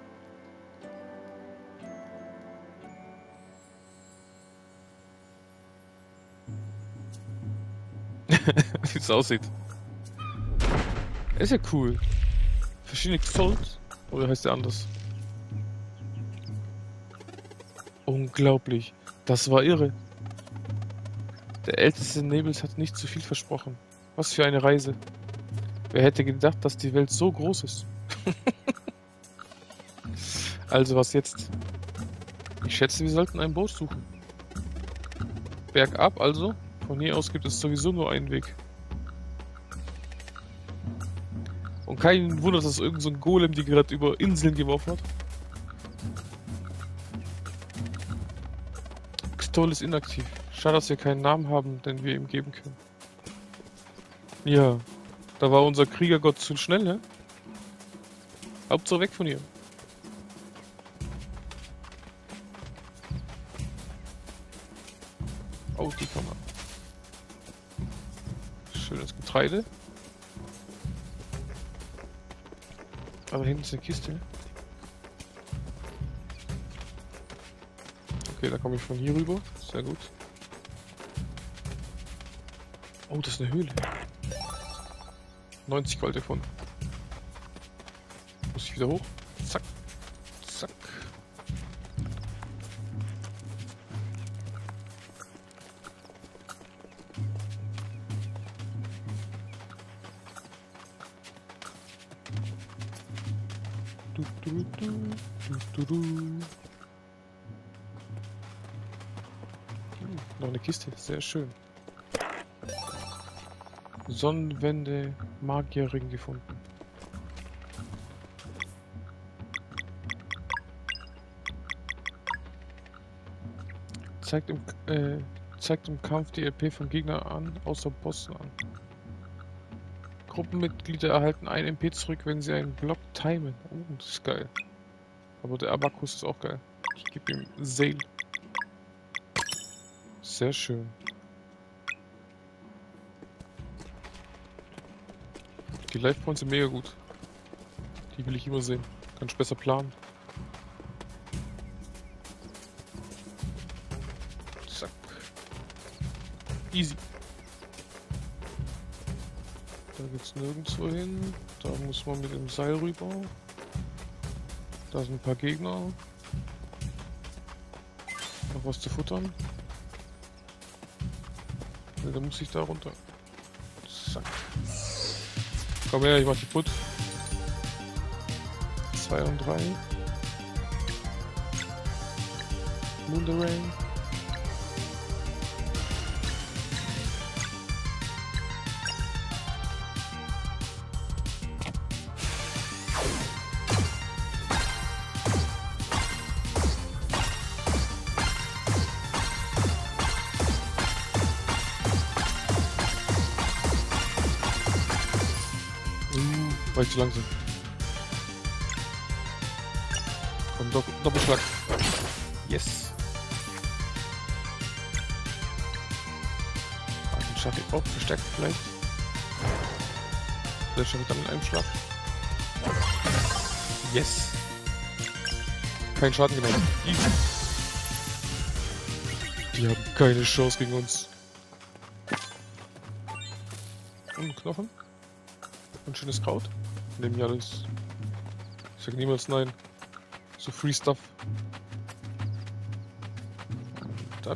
Wie es aussieht. Ist ja cool. Verschiedene Xolls. Oder heißt der anders? Unglaublich. Das war irre. Der älteste Nebels hat nicht zu viel versprochen. Was für eine Reise. Wer hätte gedacht, dass die Welt so groß ist? Also was jetzt? Ich schätze, wir sollten ein Boot suchen. Bergab also? Von hier aus gibt es sowieso nur einen Weg. Und kein Wunder, dass irgend so ein Golem die gerade über Inseln geworfen hat. Xtol ist inaktiv. Schade, dass wir keinen Namen haben, den wir ihm geben können. Ja, da war unser Kriegergott zu schnell, ne? Hauptsache weg von hier. Oh, die kann man. Schönes Getreide. Aber hinten ist eine Kiste. Okay, da komme ich von hier rüber. Sehr gut. Oh, das ist eine Höhle. neunzig Gold gefunden. Muss ich wieder hoch. Zack. Zack. Du, du, du, du, du, du. Hm, noch eine Kiste, sehr schön. Sonnenwende, Magierring gefunden. Zeigt im, äh, zeigt im Kampf die L P von Gegnern an, außer Bossen an. Gruppenmitglieder erhalten ein M P zurück, wenn sie einen Block timen. Oh, das ist geil. Aber der Abakus ist auch geil. Ich gebe ihm Seil. Sehr schön. Die Life Points sind mega gut. Die will ich immer sehen. Kann ich besser planen. Zack. Easy. Da geht's nirgendwo hin. Da muss man mit dem Seil rüber. Da sind ein paar Gegner. Noch was zu futtern. Ne, da muss ich da runter. Zack. Komm her, ich mach die Put. zwei und drei. Moon the Rain. War ich zu langsam. Komm, Dopp Doppelschlag. Yes. Den schaffe ich auch verstärkt vielleicht. Der schaffe ich dann in einem Schlag. Yes. Kein Schaden genommen. Easy. Die haben keine Chance gegen uns. Und ein Knochen. Ein schönes Kraut. Nehmen wir alles. Ich sag niemals nein. So Free Stuff. Das.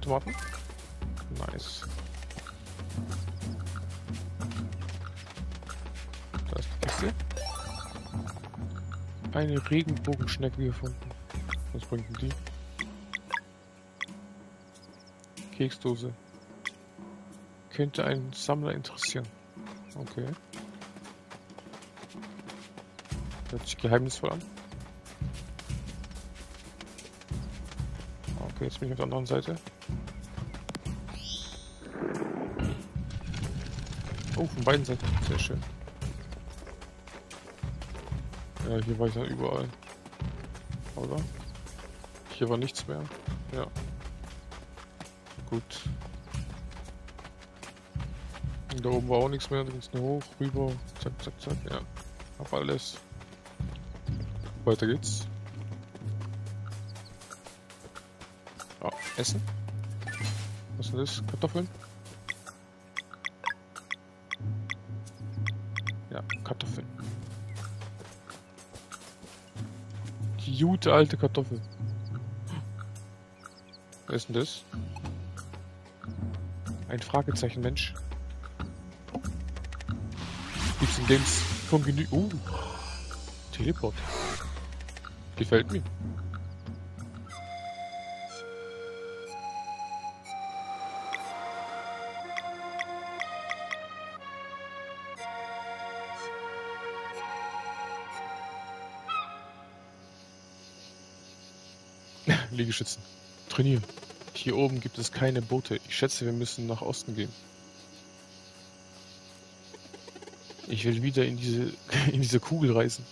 Tomaten. Nice. Da ist die Kiste. Eine Regenbogenschnecke gefunden. Was bringt denn die? Keksdose. Könnte einen Sammler interessieren. Okay. Hört sich geheimnisvoll an. Okay, jetzt bin ich auf der anderen Seite. Oh, von beiden Seiten. Sehr schön. Ja, hier war ich dann überall. Oder? Hier war nichts mehr. Ja. Gut. Und da oben war auch nichts mehr. Da ging es nur hoch, rüber. Zack, zack, zack. Ja. Hab alles. Weiter geht's. Ah, Essen. Was ist das? Kartoffeln? Ja, Kartoffeln. Die gute alte Kartoffel. Was ist denn das? Ein Fragezeichen, Mensch. Gibt's in Games von Genü... Uh. Teleport. Gefällt mir. Liegestützen. Trainieren. Hier oben gibt es keine Boote. Ich schätze, wir müssen nach Osten gehen. Ich will wieder in diese in diese Kugel reisen.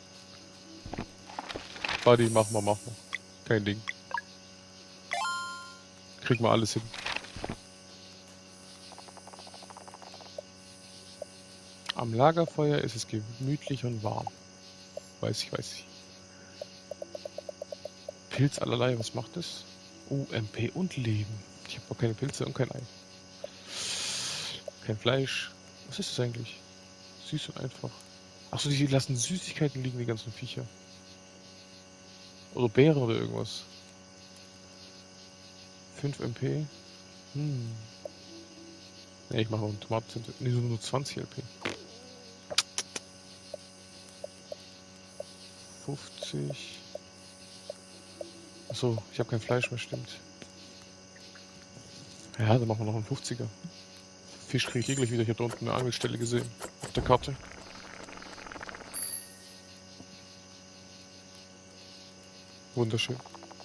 Buddy, mach mal, mach mal. Kein Ding. Krieg mal alles hin. Am Lagerfeuer ist es gemütlich und warm. Weiß ich, weiß ich. Pilz allerlei, was macht das? U M P und Leben. Ich habe auch keine Pilze und kein Ei. Kein Fleisch. Was ist das eigentlich? Süß und einfach. Achso, die lassen Süßigkeiten liegen, die ganzen Viecher. Oder Beeren oder irgendwas. fünf M P. Hm. Ne, ich mache noch einen Tomaten. Ne, nur zwanzig L P. fünfzig. Achso, ich habe kein Fleisch mehr, stimmt. Ja, dann machen wir noch einen fünfziger. Fisch kriege ich eh gleich wieder. Ich habe da unten eine Angelstelle gesehen. Auf der Karte. Wunderschön.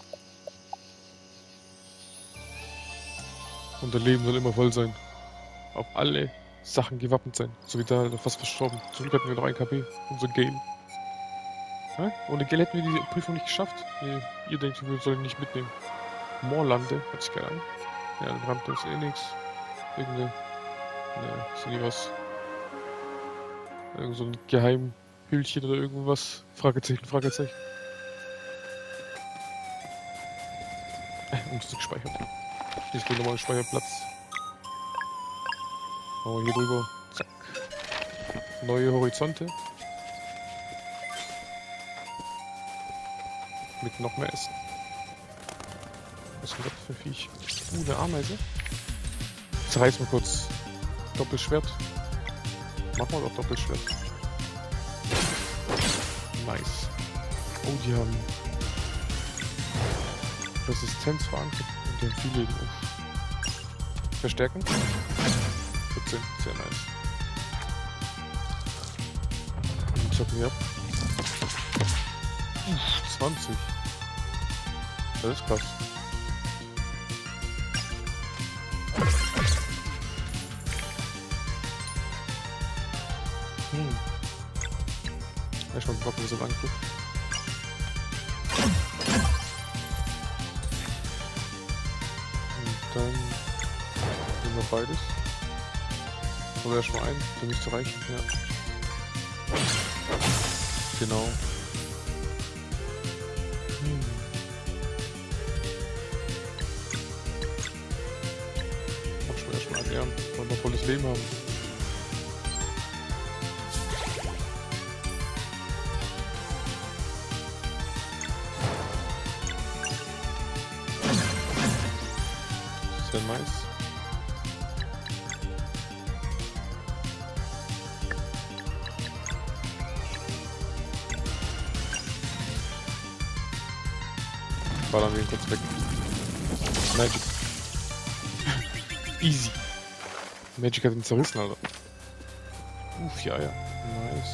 Unser Leben soll immer voll sein. Auf alle Sachen gewappnet sein. So wie da fast verstorben. Zum Glück hatten wir noch ein K P. Unser Game. Ja? Ohne Geld hätten wir die Prüfung nicht geschafft. Nee, ihr denkt, wir sollen nicht mitnehmen. Moorlande, hört sich geil an. Ja, am Rand ist eh nix. Irgendeine. Ne, ist nie was. Irgend so ein Geheimhüllchen oder irgendwas. Fragezeichen, Fragezeichen. Äh, und ist gespeichert. Hier ist der normale Speicherplatz. Oh, hier drüber. Zack. Neue Horizonte. Mit noch mehr Essen. Was ist denn das für ein Viech? Uh, eine Ameise. Zerreiß mal kurz. Doppelschwert. Machen wir doch Doppelschwert. Nice. Oh, die haben Resistenz verankert und die haben viel Leben. Verstärken. vierzehn, sehr nice. Und zocken wir ab. Uff, zwanzig. Das ist krass. Hm. Erstmal blocken wir so lang Glück. Und dann nehmen wir beides. Oder erstmal ein, dann müsste reichen, ja. Genau. Hm. Mach schon erstmal ein Ehren, wollen wir volles Leben haben. Nice. Ballern wir ihn kurz weg. Magic. Easy. Magic hat ihn zerrissen, Alter. Uff, ja, ja. Nice.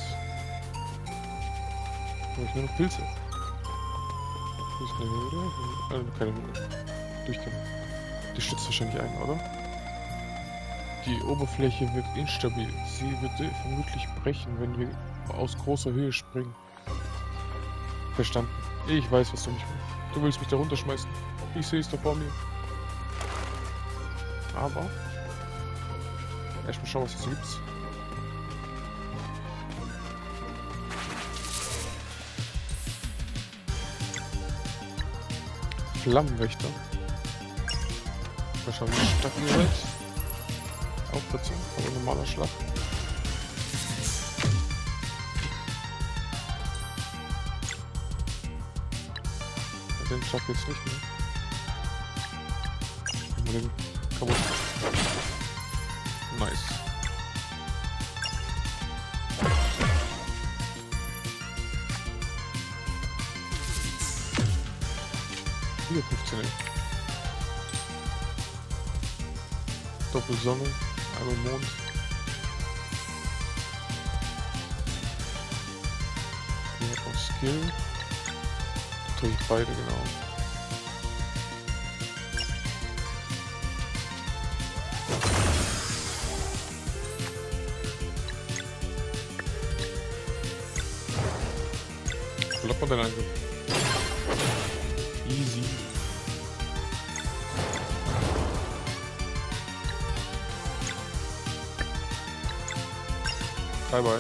Wo ich nur noch Pilze. Hier ist eine Höhle. Also keine Höhle. Durchgang. Die stützt wahrscheinlich ein, oder? Die Oberfläche wird instabil. Sie wird vermutlich brechen, wenn wir aus großer Höhe springen. Verstanden. Ich weiß, was du mich willst. Du willst mich da runterschmeißen. Ich sehe es da vor mir. Aber erstmal schauen, was es gibt. Flammenwächter. Wahrscheinlich Stachelwelt. Aufrüstung, aber normaler Schlag. Den Schlag jetzt nicht mehr. Den kaputt. Nice. Wieder fünfzehn. Doppelsonne, einmal Mond. Hier hat noch Skill. Tue ich beide, genau. Lock mal den Angriff. Easy. Bye bye.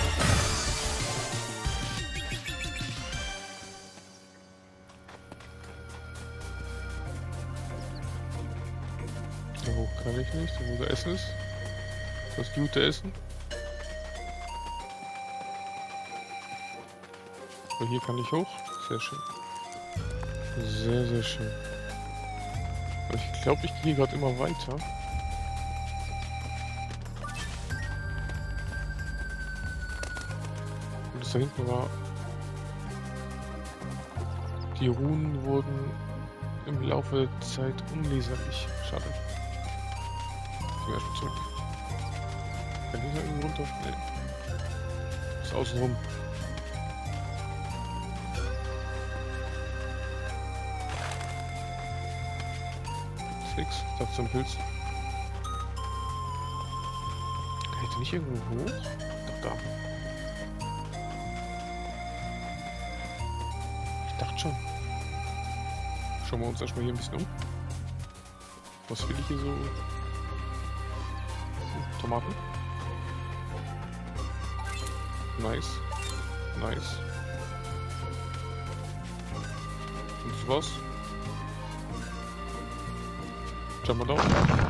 Da hoch kann ich nicht, wo der Essen ist. Das gute Essen. Aber hier kann ich hoch. Sehr schön. Sehr, sehr schön. Aber ich glaube, ich gehe gerade immer weiter. Und das da hinten war... Die Runen wurden im Laufe der Zeit unleserlich. Schade. Ich gehe erstmal zurück. Kann ich da irgendwo runter? Nee. Ist außenrum. Nix. Ich dachte, so ein Pilz. Kann ich da nicht irgendwo hoch? Doch, da. Ich dachte schon. Schauen wir uns erstmal hier ein bisschen um. Was will ich hier so? Hm, Tomaten. Nice. Nice. Und das war's. Schauen wir doch.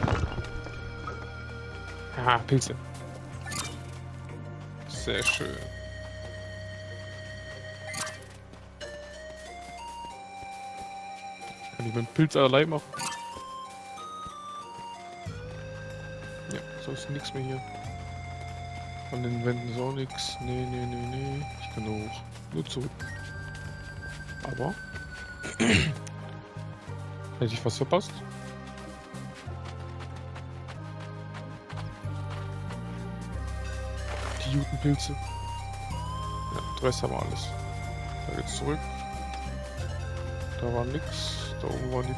Aha, Pilze. Sehr schön. Kann ich mit Pilz allerlei machen? Ja, so ist nichts mehr hier. An den Wänden ist auch nichts. Nee, nee, nee, nee. Ich kann nur hoch. Nur zurück. Aber. Hätte ich was verpasst? Die Jutenpilze. Ja, Dress haben wir alles. Da geht's zurück. Da war nix. Da oben waren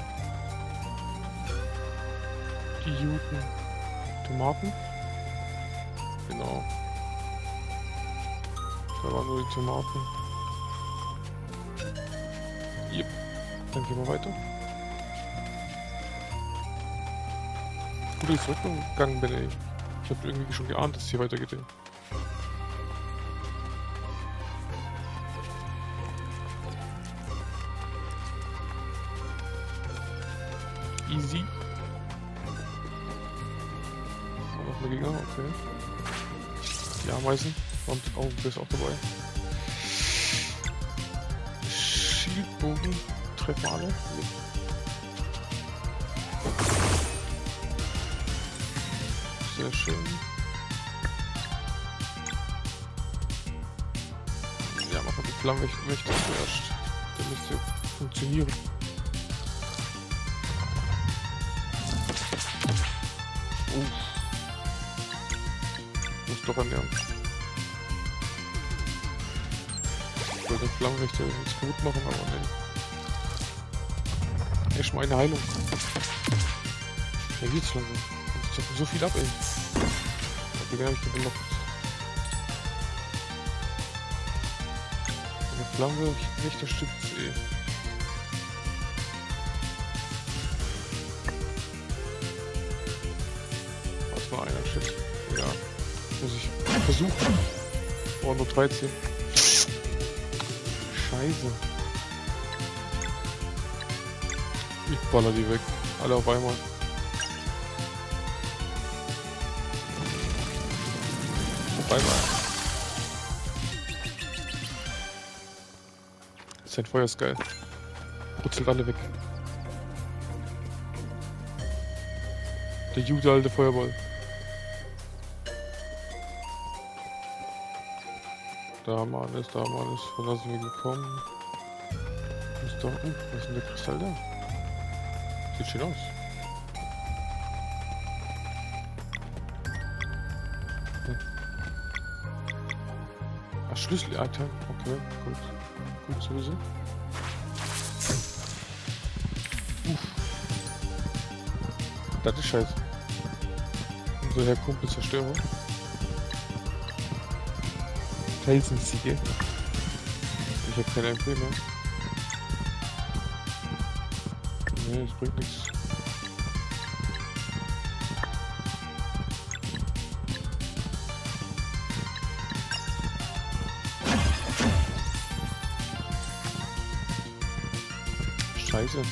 die, die Juten Tomaten. Genau. Da waren nur die Tomaten. Yep. Dann gehen wir weiter. Gut, dass ich zurückgegangen bin, ey. Ich habe irgendwie schon geahnt, dass es hier weitergeht. Ey. Easy. So, noch mehr Gegner, okay. Die Ameisen. Und oh, du bist auch dabei. Schildbogen. Treffen alle. Sehr schön. Ja, machen die Flammenwächter zuerst. Der müsste funktionieren. Uff. Muss doch ernähren. Ich wollte den Flammenwächter nichts gut machen, aber ne. Echt mal eine Heilung. Ja, geht's langsam. Ich zocken so viel ab, ey. Okay, den hab ich gelockt. Der Flammenwächter stützt eh. Was war einer? Shit. Ja. Muss ich versuchen. Oh, nur dreizehn. Scheiße. Ich baller die weg. Alle auf einmal. Auf einmal. Sein Feuer ist geil. Brutzelt alle weg. Der gute alte Feuerball. Da Mann ist, da Mann ist. Von da sind wir gekommen. Ist da. Uh, was ist denn der Kristall da? Sieht schön aus. Ja. Ach, Schlüssel-Item. Okay, gut. Gut zu wissen. Uff. Das ist scheiße. Unser Herr Kumpel Zerstörer. Felsensiege. Ich hab keine M P mehr. Nee, das bringt nichts. Scheiße.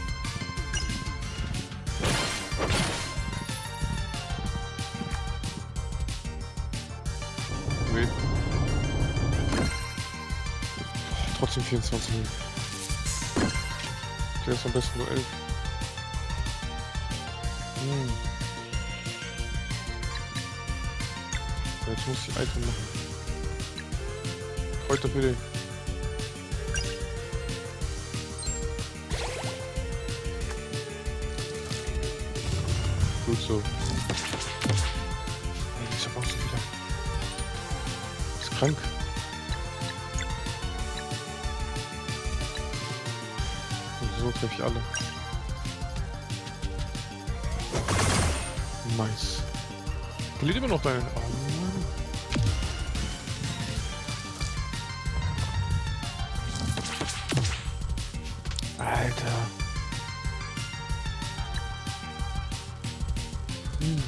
Nee. Trotzdem vierundzwanzig. Der ist am besten nur elf. Hm. Jetzt muss ich Item machen. Kräuter für den. Gut so. Ey, ich hab auch so wieder. Ist krank. Und so treffe ich alle. Nice. Verliert immer noch deine. Oh Mann. Alter. Hm.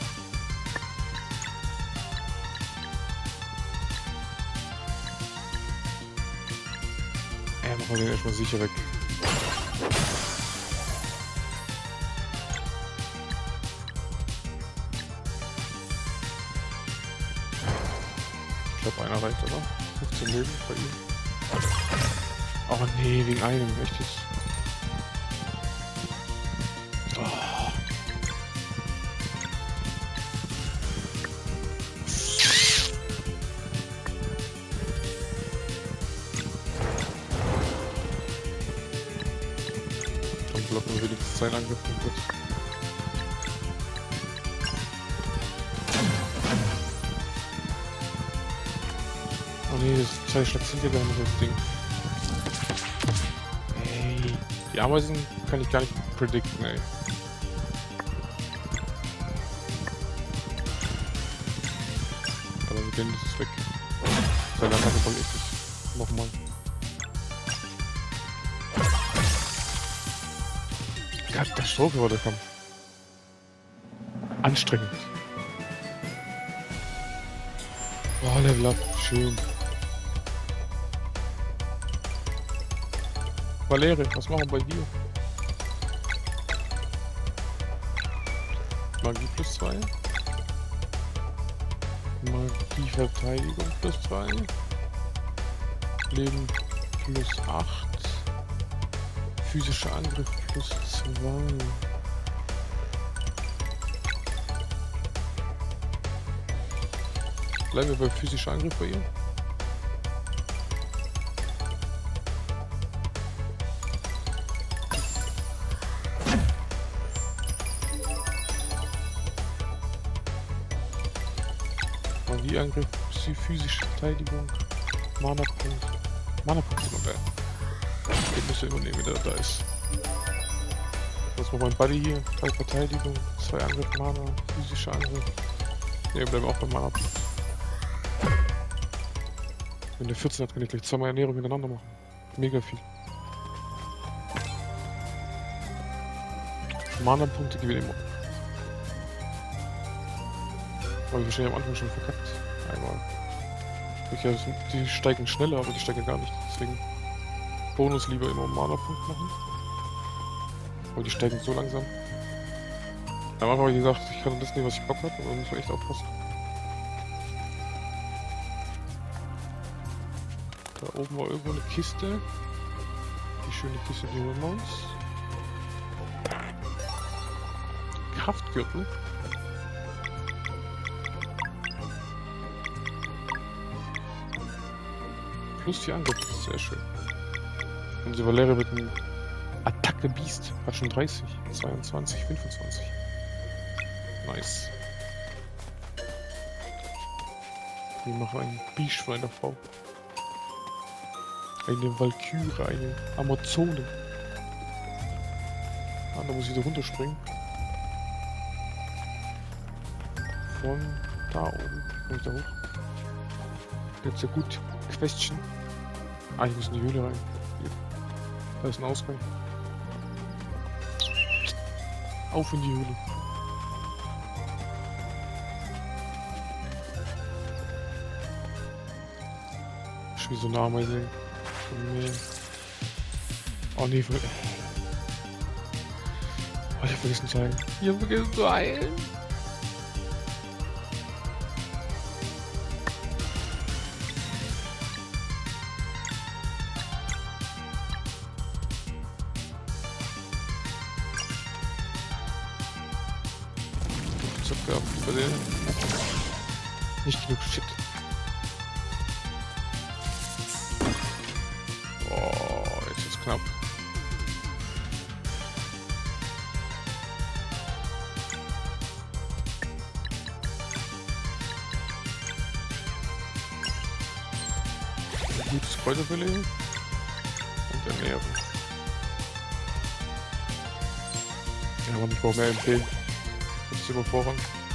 Ey, machen wir den erstmal sicher weg. Ich glaube, einer reicht, oder? fünfzehn Leben bei ihm. Oh nee, wegen einem, echt jetzt. Oh. Dann blocken wir wenigstens seinen Angriff komplett. Oh nee, das zwei Schlag sind ja gar nicht das Ding. Ey, die Ameisen kann ich gar nicht predikten, ey. Aber wir gehen das ist weg. Sein Attacke voll eklig. Nochmal. Katastrophe war der Kampf. Anstrengend. Oh, Level up. Schön. Valerie, was machen wir bei dir? Magie plus zwei. Magie Verteidigung plus zwei. Leben plus acht. Physischer Angriff plus zwei. Bleiben wir bei physischer Angriff bei ihr. Magieangriff, physische Verteidigung, Mana-Punkt. Mana-Punkt ist immer geil. Den müssen wir übernehmen, wenn der da ist. Was macht mein Buddy hier? drei Verteidigung, zwei Angriff, Mana, physischer Angriff. Ne, wir bleiben auch beim Mana-Punkt. Wenn der vierzehn hat, kann ich gleich zweimal Ernährung miteinander machen. Mega viel. Mana-Punkte gewinnen immer. Habe ich wahrscheinlich am Anfang schon verkackt. Einmal. Okay, die steigen schneller, aber die steigen gar nicht. Deswegen Bonus lieber immer einen Mana-Punkt machen. Aber die steigen so langsam. Am Anfang habe ich gesagt, ich kann das nehmen, was ich Bock habe, aber da muss man echt aufpassen. Da oben war irgendwo eine Kiste. Die schöne Kiste, die holen wir uns. Kraftgürtel. Plus vier Angriff, das ist sehr schön. Unsere Valeria mit einem Attacke Beast hat schon dreißig, zweiundzwanzig, fünfundzwanzig. Nice. Wir machen einen Biest von einer Frau. Eine Valkyrie, eine Amazone. Ah, da muss ich da runterspringen. Von da oben. Komme ich da hoch? Jetzt ja gut. Question. Ah, ich muss in die Höhle rein. Hier. Da ist ein Ausgang. Auf in die Höhle. Schon wie so eine Ameise. Oh nee, ver oh, ich hab vergessen zu heilen. Ich hab vergessen zu heilen. Nicht genug Shit. Oh, jetzt ist knapp. Ein gutes Kräuterfilet und Ernährung. Ja, aber ich brauche mehr M P. Das ist immer Vorrang.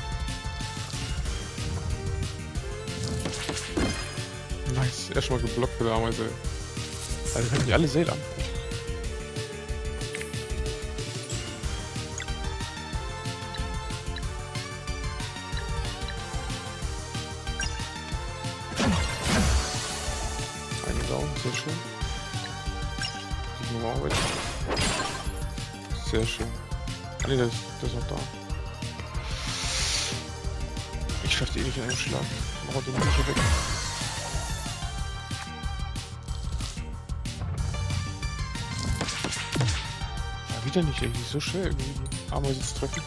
Nice, erstmal geblockt für die Ameise. Also können die alle Seele an. Eine Down, sehr schön. Die Nummer auch weg. Sehr schön. Ah ne, der ist, der ist noch da. Ich schaff die eh nicht in einem Schlag. Mach den nicht weg. Wieder nicht, ey, so schwer irgendwie die Ameise zu treffen.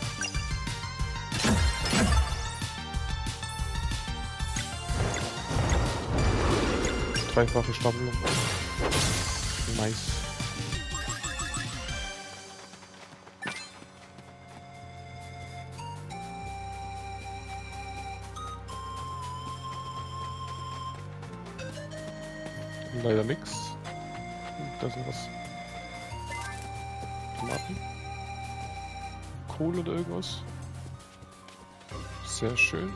Dreifache Stapelung. Nice. Leider nix. Da ist noch was. Tomaten. Kohle oder irgendwas. Sehr schön.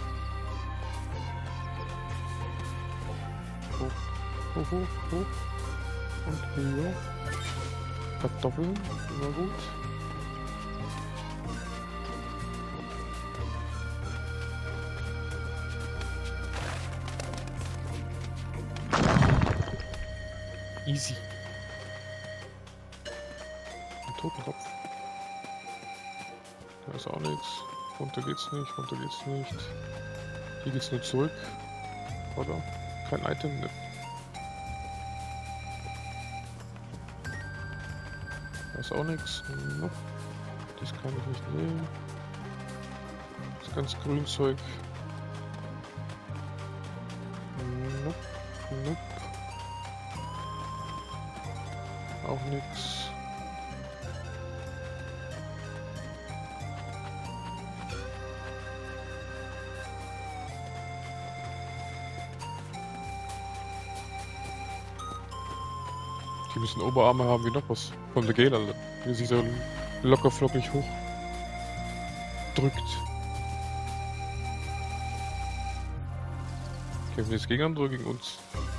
Hoch, hoch, hoch, hoch. Und höher. Kartoffeln, immer gut. Easy. Totenkopf. Da ist auch nichts. Runter geht's nicht, runter geht's nicht. Hier geht's nur zurück. Oder? Kein Item. Ne. Da ist auch nichts. Nope. Das kann ich nicht nehmen. Das ganze Grünzeug. noch nichts. Die müssen Oberarme haben wie noch was. Von der Gale, Alter. Wie sich so locker flockig hoch drückt. Kämpfen die jetzt gegen andere oder gegen uns?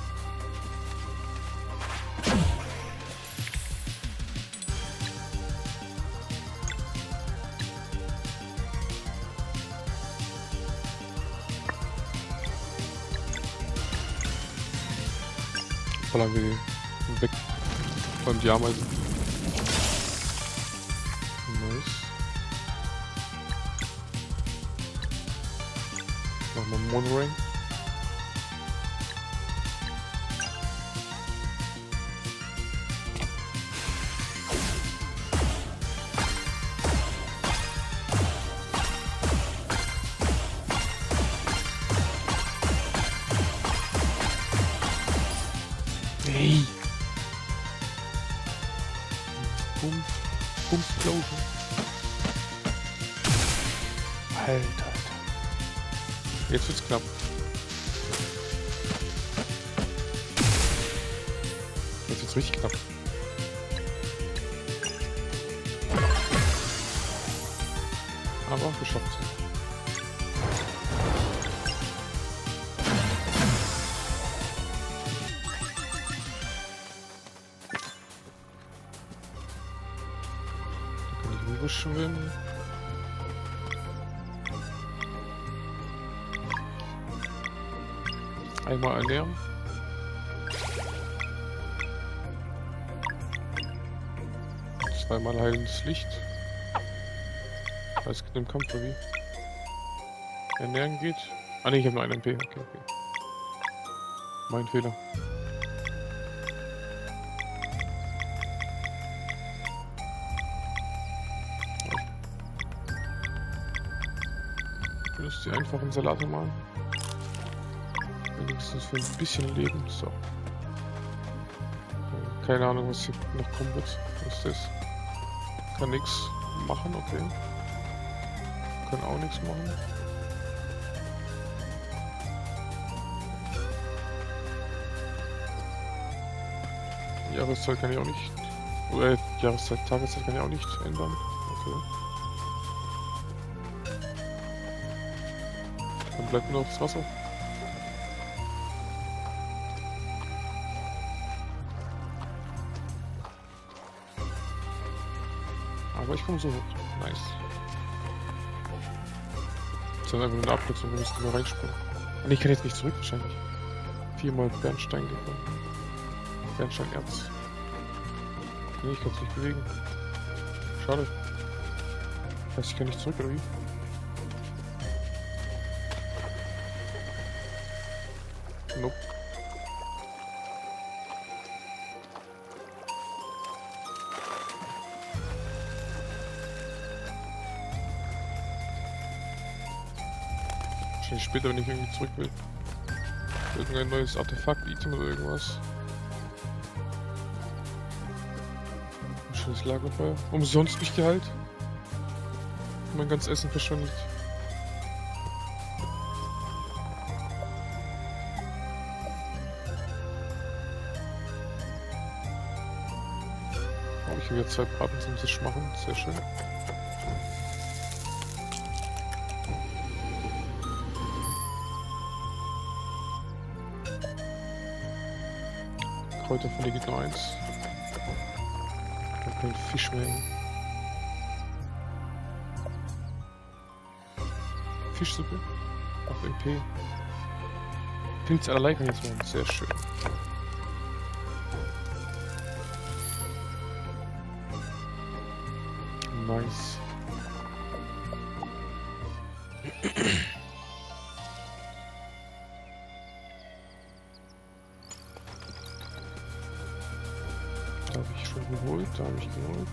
Ballern wir die weg. Vor allem die Ameisen. Nice. Nochmal Monorail. Hey! Pump, Pumpsplosion. Alter, Alter. Jetzt wird's knapp. Jetzt wird's richtig knapp. Aber geschafft. Schwimmen. Einmal ernähren. Zweimal heilendes Licht. Es geht im Kampf, oder wie? Ernähren geht. Ah ne, ich habe nur einen M P. Okay, okay. Mein Fehler. Die einfachen Salate machen. Wenigstens für ein bisschen Leben. So. Keine Ahnung, was hier noch kommen wird. Was ist das? Kann nichts machen, okay. Kann auch nichts machen. Jahreszeit kann ich auch nicht. Oder Jahreszeit, Tageszeit kann ich auch nicht ändern. Okay. Dann bleibt nur noch das Wasser. Aber ich komme so hoch. Nice. Das ist einfach nur eine Abkürzung, wir müssen nur reinspringen. Und ich kann jetzt nicht zurück wahrscheinlich. Viermal Bernstein gefunden. Bernsteinerz. Nee, ich kann es nicht bewegen. Schade. Heißt, ich kann nicht zurück, oder wie? Nope. Wahrscheinlich später, wenn ich irgendwie zurück will. Irgendein neues Artefakt, Item oder irgendwas. Ein schönes Lagerfeuer. Umsonst nicht geheilt. Mein ganzes Essen verschwendet. Oh, ich will jetzt zwei Braten zum Tisch machen. Sehr schön. Kräuter von geht nur eins. Und kein Fisch mehr. Fischsuppe auf M P. Pilz allerlei kann ich jetzt machen. Sehr schön. Nice. Da habe ich schon geholt, da habe ich geholt.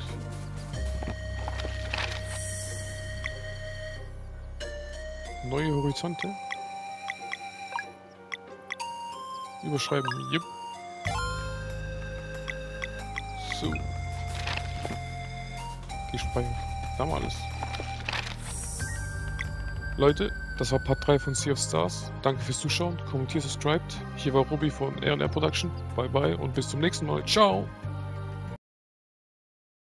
Neue Horizonte. Überschreiben, yep. So. Gespeichert. Da haben wir alles. Leute, das war Part drei von Sea of Stars. Danke fürs Zuschauen. Kommentiert, subscribed. Hier war Ruby von R und R Production. Bye bye und bis zum nächsten Mal. Ciao!